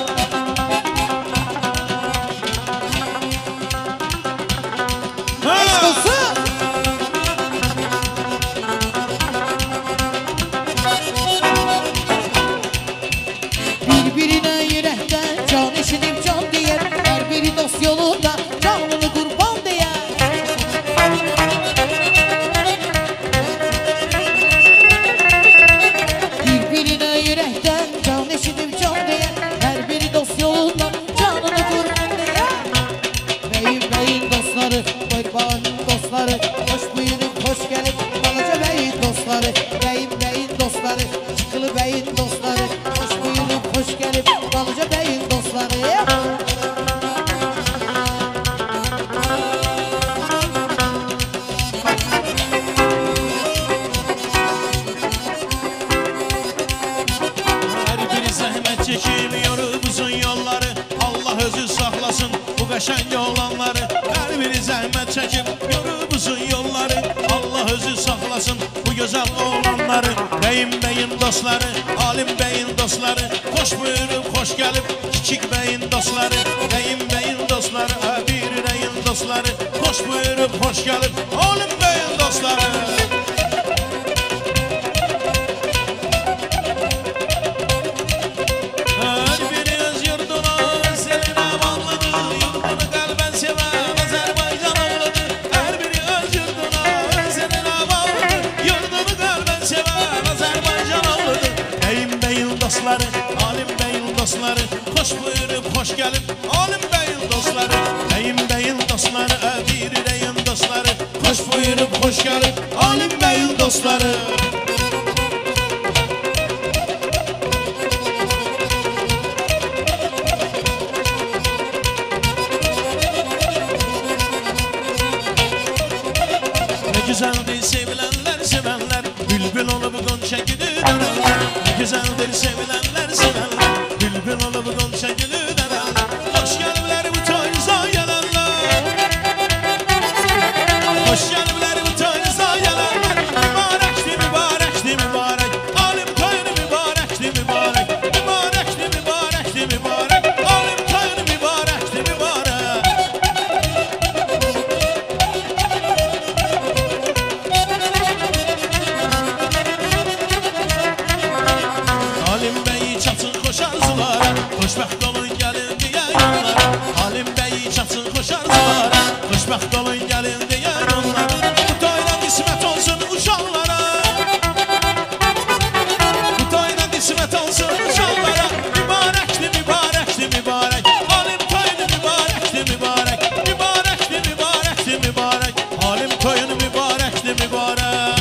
Eşq olsun! Bir-birinə yürəkdən can eşidib can deyər, hər biri dost yolunda canını qurban deyər. Bir-birinə yürəkdən can eşidib can deyər, hər biri dost yolunda canını qurban deyər. Bəyin bəyin dostları, qoybanın dostları, hoş buyurub, hoş gəlib, balaca bəyin dostları, bəyin bəyin dostları, çıkılı bəyin dostları, hoş buyurub, hoş gəlib, balaca bəyin dostları. Hər biri zəhmət çəkib yorub uzun yolları, Allah özü saxlasın bu qəşəng oğlanları. Hər biri zəhmət çəkib yorub uzun yolları, Allah özü saxlasın bu gözəl oğlanları. Bəyin bəyin dostları, alim bəyin dostları, xoş buyurub, xoş gəlib, kiçik bəyin dostları. Bəyin bəyin dostları, bir ürəyin dostları, xoş buyurub, xoş gəlib, alim bəyin dostları. Hər biri öz yurduna sevinə bağlıdır, yurdunu qəlbən sevən Azərbaycan oğludur. Hər biri öz yurduna sevinə bağlıdır, yurdunu qəlbən sevən Azərbaycan oğludur. Bəyin bəyin dostları, alim bəyin dostları, xoş buyurub, xoş gəlib, alim bəyin dostları. Bəyin bəyin dostları, bir ürəyin dostları, xoş buyurub, xoş gəlib, alim bəyin dostları. Ne güzeldir sevilenler sevenler, bülbül olup gonca gülü dönenler. Ne güzeldir sevilenler sevenler, bülbül olup gonca gülü dönenler. Hoş geldiler bu toyuza gelenler, hoş geldiler bu toyuza gelenler. Mübarekti mübarekti mübarek, alim toyunu mübarekti mübarek, mübarekti mübarekti mübarek, alim toyunu mübarekti mübarek. Halim Bey'i çatın xoş arzulara, xoşbəxt olun gəlin deyə yollara. Halim Bey'i çatın xoş arzulara, xoşbəxt olun gəlin deyə yollara. Bu toyla qismət olsun uşaqlara, bu toyla qismət olsun uşaqlara. Mübarəkdir, mübarəkdir, mübarək, Halim toyunu mübarəkdir, mübarək, mübarəkdir, mübarəkdir, mübarək, Halim toyunu mübarəkdir, mübarək.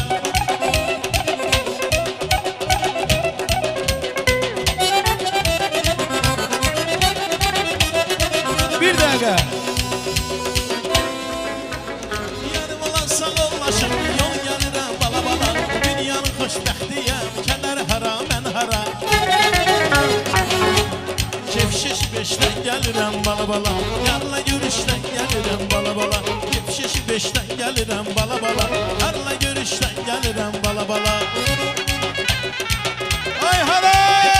Bir dəqiqə. Yanım olan sağ olmasın, gelirəm bala bala Yarla görüşdən gəlirəm bala bala Yetişeşi beşdən gəlirəm bala bala Yarla görüşdən gəlirəm bala bala Ay hara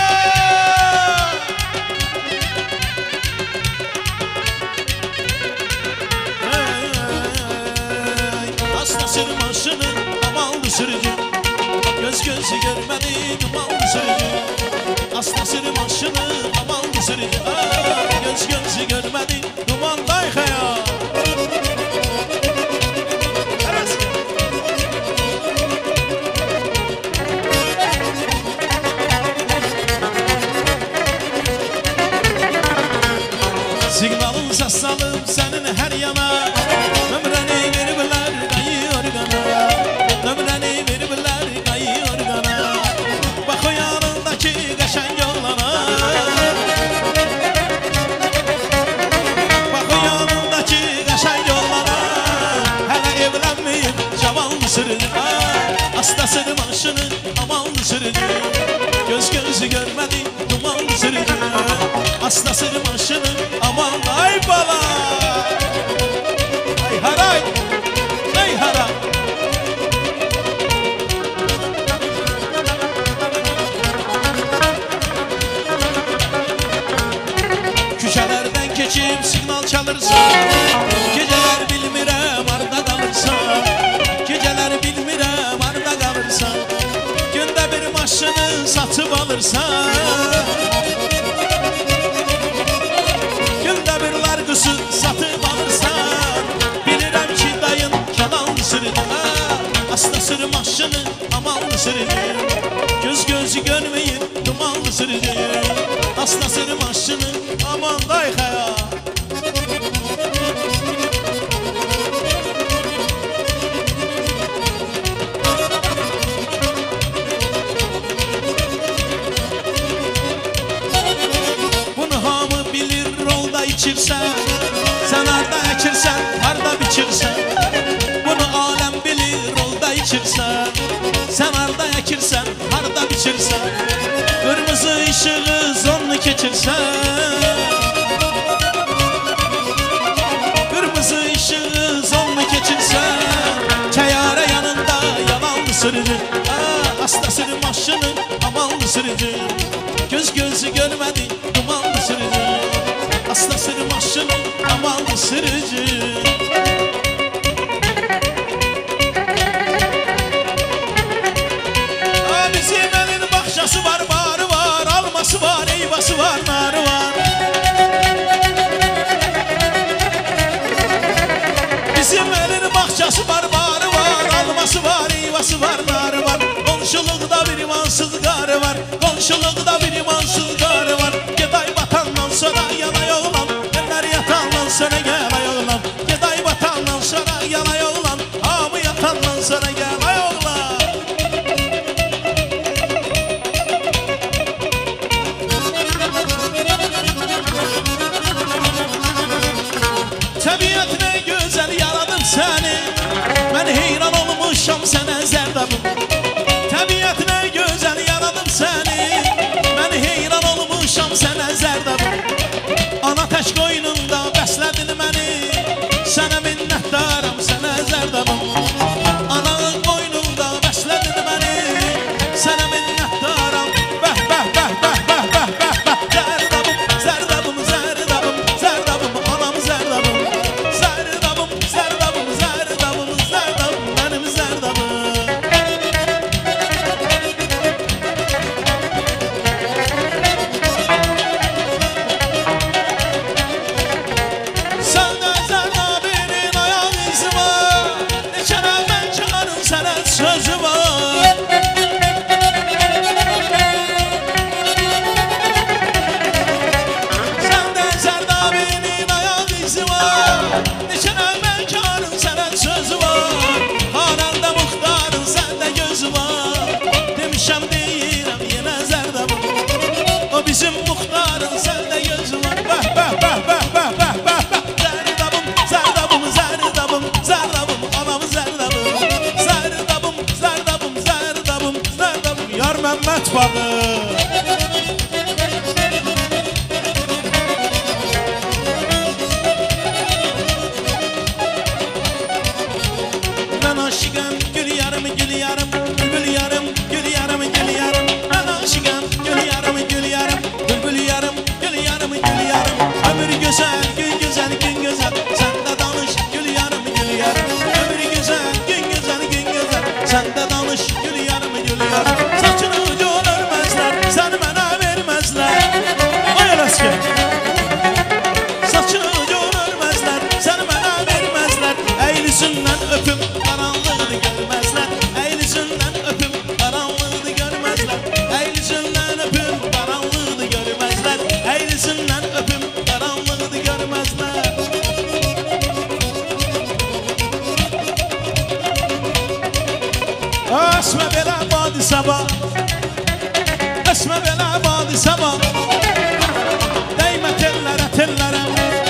Hasta sırmaşını amallı sürücü Göz gözü görmeni dumanlı sürücü Hasta sırmaşını amallı sürücü Göz gözü görmeni dumanday hayal Signalın səsalım sənin hər yana Nömrəni veriblər qayı orqana Nömrəni veriblər qayı orqana Bax o yanındakı qəşəng oğlana Bax o yanındakı qəşəng oğlana Hələ evlənməyib cavanlı sürücü Astasını maşını amanlı sürücü Göz gözü görmədi dumanlı sürücü Astasını maşını amanlı ay bala Ay haray Ay hara Küçələrdən keçib signal çalırsa Gecələr bilmirəm arda qalırsa Gecələr bilmirəm arda qalırsa Gündə bir maşını satıb alırsa Gündə bir larqısı satıb alırsan Bilirəm ki dayın kanallı sürüdü Astasını maşını amallı sürüdü Göz gözü görməyin dumanlı sürüdü Astasını maşını amanday hayal içirsən Sən harda əkirsən, harda biçirsən Bunu aləm bilir, rolda içirsən Sən harda əkirsən, harda biçirsən Qırmızı işığı zonlu keçirsən Qırmızı işığı zonlu keçirsən Təyyarə yanında yalanlı sürücü Astasını maşını amanlı sürücü Göz gözü görmədi dumanlı sürücü Astasını maşını amanlı sürücü Bizim elin bahçası var, barı var Alması var, eyvası var, narı var Bizim elin bahçası var, barı var Alması var, eyvası var, narı var Komşulukta bir imansız garı var Komşulukta bir imansız garı var Geday batandan sonra yana oğlan Eller yatandan sonra gel ay oğlan Geday batandan sonra yana oğlan Hamı yatandan sonra gel ay oğlan Təbiət nə gözəl yaradım səni Mən heyran olmuşam sənə zərdabım Təbiət nə gözəl yaradım səni Mən heyran olmuşam sənə zərdabım Ana tək qoynunda bəslədin məni Sənə minnətdaram sənə zərdabım Ana qoynunda bəslədin məni Sənə minnətdaram Bəh bəh bəh bəh bəh bəh bəh bəh Zərdabım, zərdabım, zərdabım, zərdabım Anam zərdabım Zərdabım, zərdabım, zərdabım, zərdabım Mənim zərdabım Bizim muhtarın sende gözü var Bəh bəh bəh bəh bəh bəh bəh bəh Zərdabım, zərdabım, zərdabım, zərdabım Anam zərdabım Zərdabım, zərdabım, zərdabım, zərdabım Yar Məmməd bağı sabah Esme belə badi sabah Değmə tellərə tellərə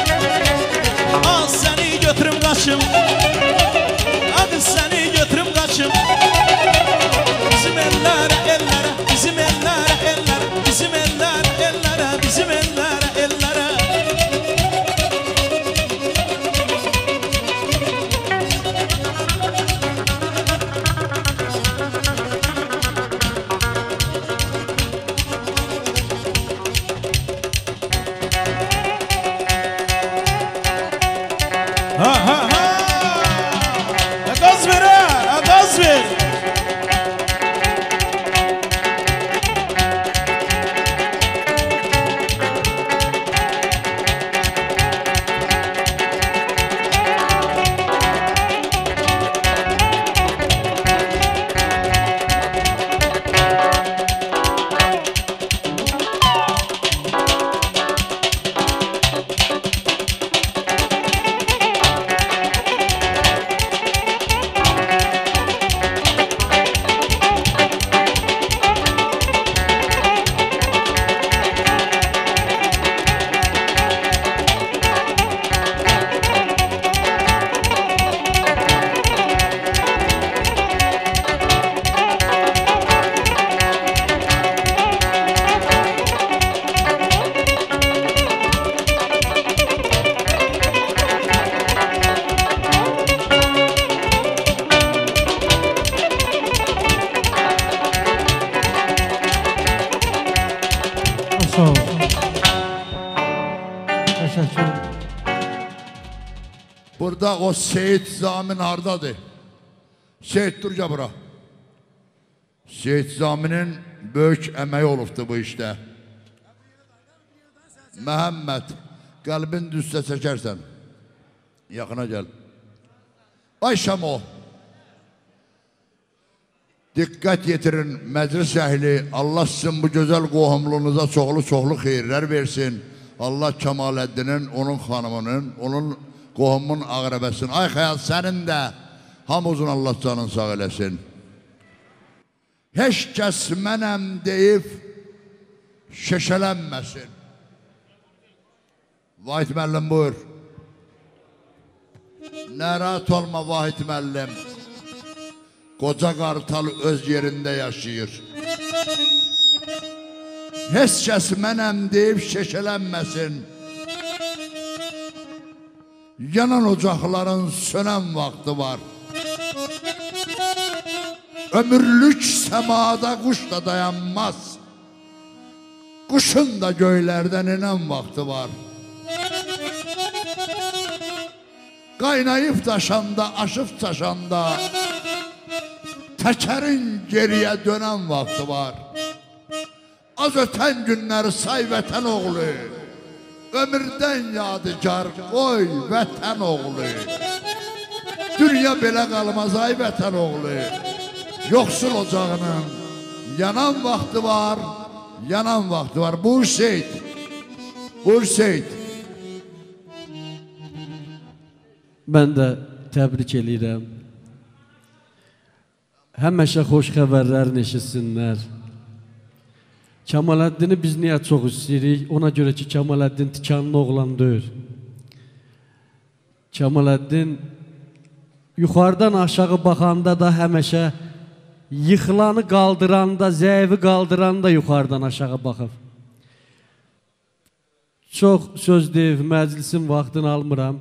Az səni götürüm qaçım Az səni götürüm qaçım Bizim ellərə ellərə Bizim ellərə ellərə Bizim ellərə ellərə Bizim ellərə ellərə Ha ha ha! Gaz ver ha! Gaz ver! Sağ ol. Teşekkür. Burada o Seyit Zamin hardadır? Seyit dur bura. Seyit Zamin'in böyük əməyi olubdu bu işdə. Məhəmməd, qəlbin düzsə çəkərsən. Yaxına gəl. Ay Şamo. Diqqət yetirin məclis əhli. Allah sizin bu gözəl qohumluğunuza çoxlu-çoxlu xeyirlər versin. Allah Kemaləddinin, onun xanımının, onun qohumun ağrəbəsin. Ay xəyal sənin də hamımızın Allah canın sağ eləsin. Heç kəs mənəm deyib şeşələnməsin. Vahid müəllim buyur. Narahat olma Vahid müəllim. Qoca qartal öz yerində yaşayır. Heç kəs mənəm deyib şeşələnməsin. Yanan ocaqların sönən vaxtı var. Ömürlük səmada quş da dayanmaz. Quşun da göylərdən inən vaxtı var. Qaynayıb daşanda, aşıb çaşanda təkərin geriyə dönən vaxtı var. Az ötən günlər say vətən oğlu, ömürdən yadigar qoy vətən oğlu. Dünya belə qalmaz ay vətən oğlu. Yoxsul ocağının yanan vaxtı var, yanan vaxtı var. Buyur Seyid, buyur Seyid. Mən də təbrik edirəm. Həmişə xoş xəbərlərini eşitsinlər. Kemaləddini biz niyə çox istəyirik? Ona görə ki, Kemaləddin tikanlı oğlan deyil. Kemaləddin yuxarıdan aşağı baxanda da həmişə yıxılanı qaldıranda, zəifi qaldıranda yuxarıdan aşağı baxır. Çox söz deyib, məclisin vaxtını almıram.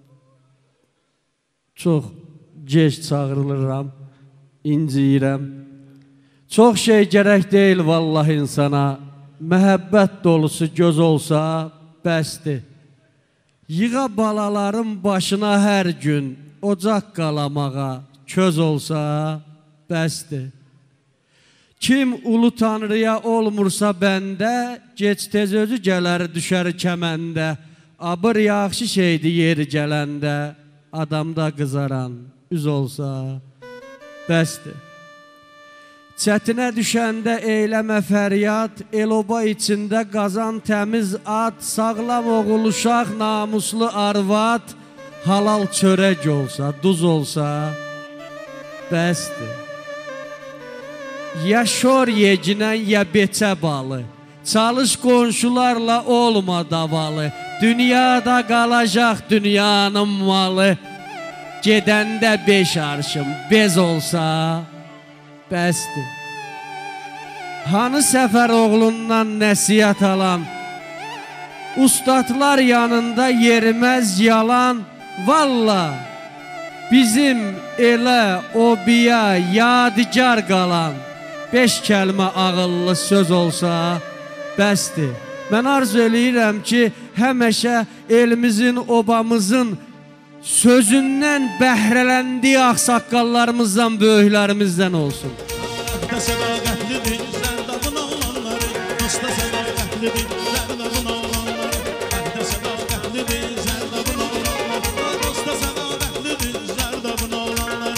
Çox gec çağırılıram, inciyirəm. Çox şey gərək deyil vallahi insana. Məhəbbət dolusu göz olsa bəsdir. Yığa balaların başına hər gün ocaq qalamağa köz olsa bəsdir. Kim ulu tanrıya olmursa bəndə, geç tez özü gələr düşər kəməndə. Abır yaxşı şeydir yeri gələndə, adamda qızaran üz olsa bəsdir. Çətinə düşəndə eyləmə fəryad, el-oba içində qazan təmiz at, sağlam oğul uşaq, namuslu arvad, halal çörək olsa, duz olsa bəsdir. Ya şor yecinən ya beçə balı. Çalış qonşularla olma davalı. Dünyada qalacaq dünyanın malı. Gedəndə beş arşım bez olsa bəsdir. Hanı səfər oğlundan nəsiyyət alan, ustadlar yanında yeriməz yalan. Valla bizim elə o biya yadigar qalan beş kəlmə ağıllı söz olsa bəsdir. Mən arzu eləyirəm ki, həməşə elimizin, obamızın sözündən bəhrələndiyi ağsaqqallarımızdan, böyüklərimizdən olsun. Əhdə sədaqətlidir, zərdabın oğlanları. Dosta sədaqətlidir, zərdabın oğlanları. Əhdə sədaqətlidir, zərdabın oğlanları. Dosta sədaqətlidir, zərdabın oğlanları.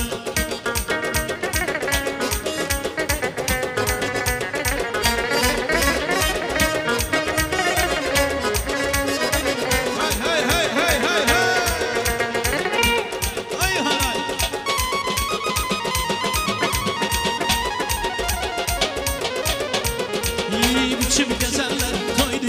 Hey, hey, hey, hey, hey, hey! Ay haray! Yiyib içib gəzərlər, toy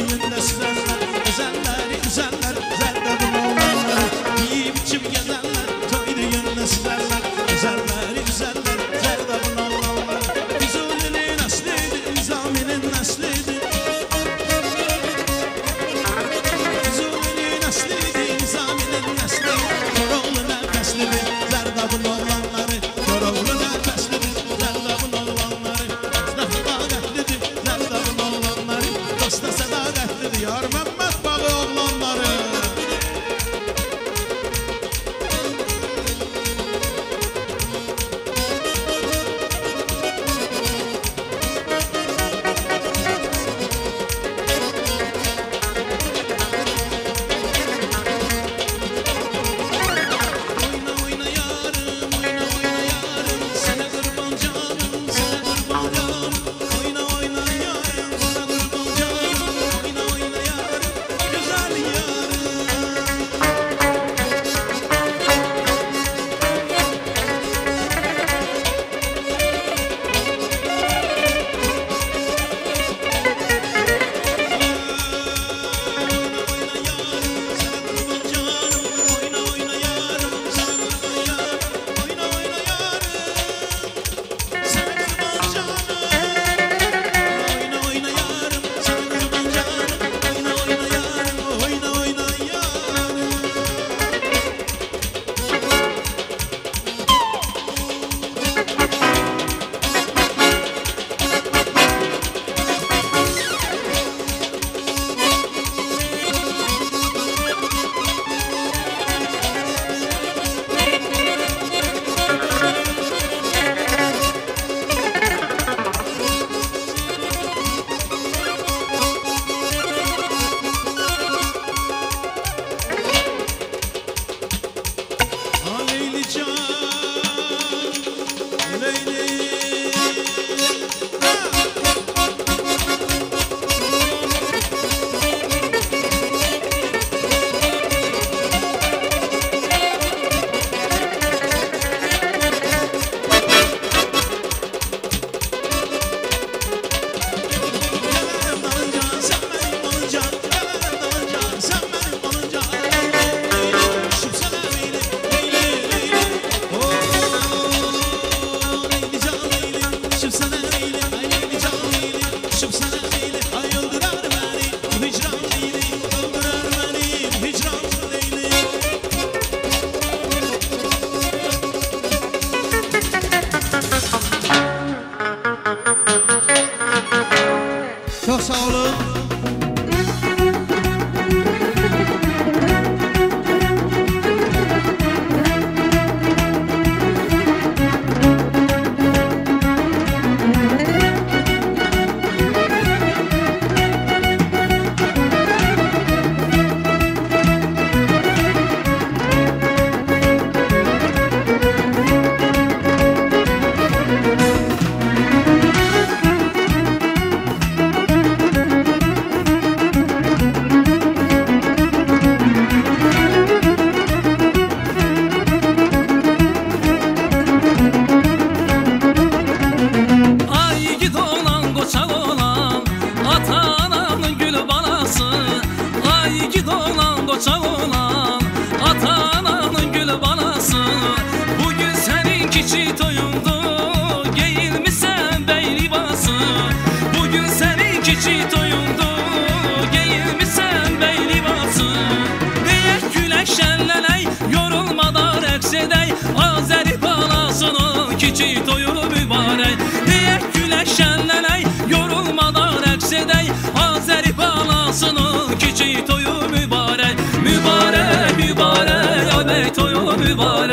kiçik toyundu, geyilmisən bəy libası. Bugün sənin kiçik toyundu, geyilmisən bəy libası. Deyək gülək şənlənək, yorulmadan rəqs edək, Azəri balasının kiçik toyu mübarək. Deyək gülək şənlənək, yorulmadan rəqs edək, Azəri balasının kiçik toyu mübarək. Mübarək, mübarək, ay bəy toyu mübarək.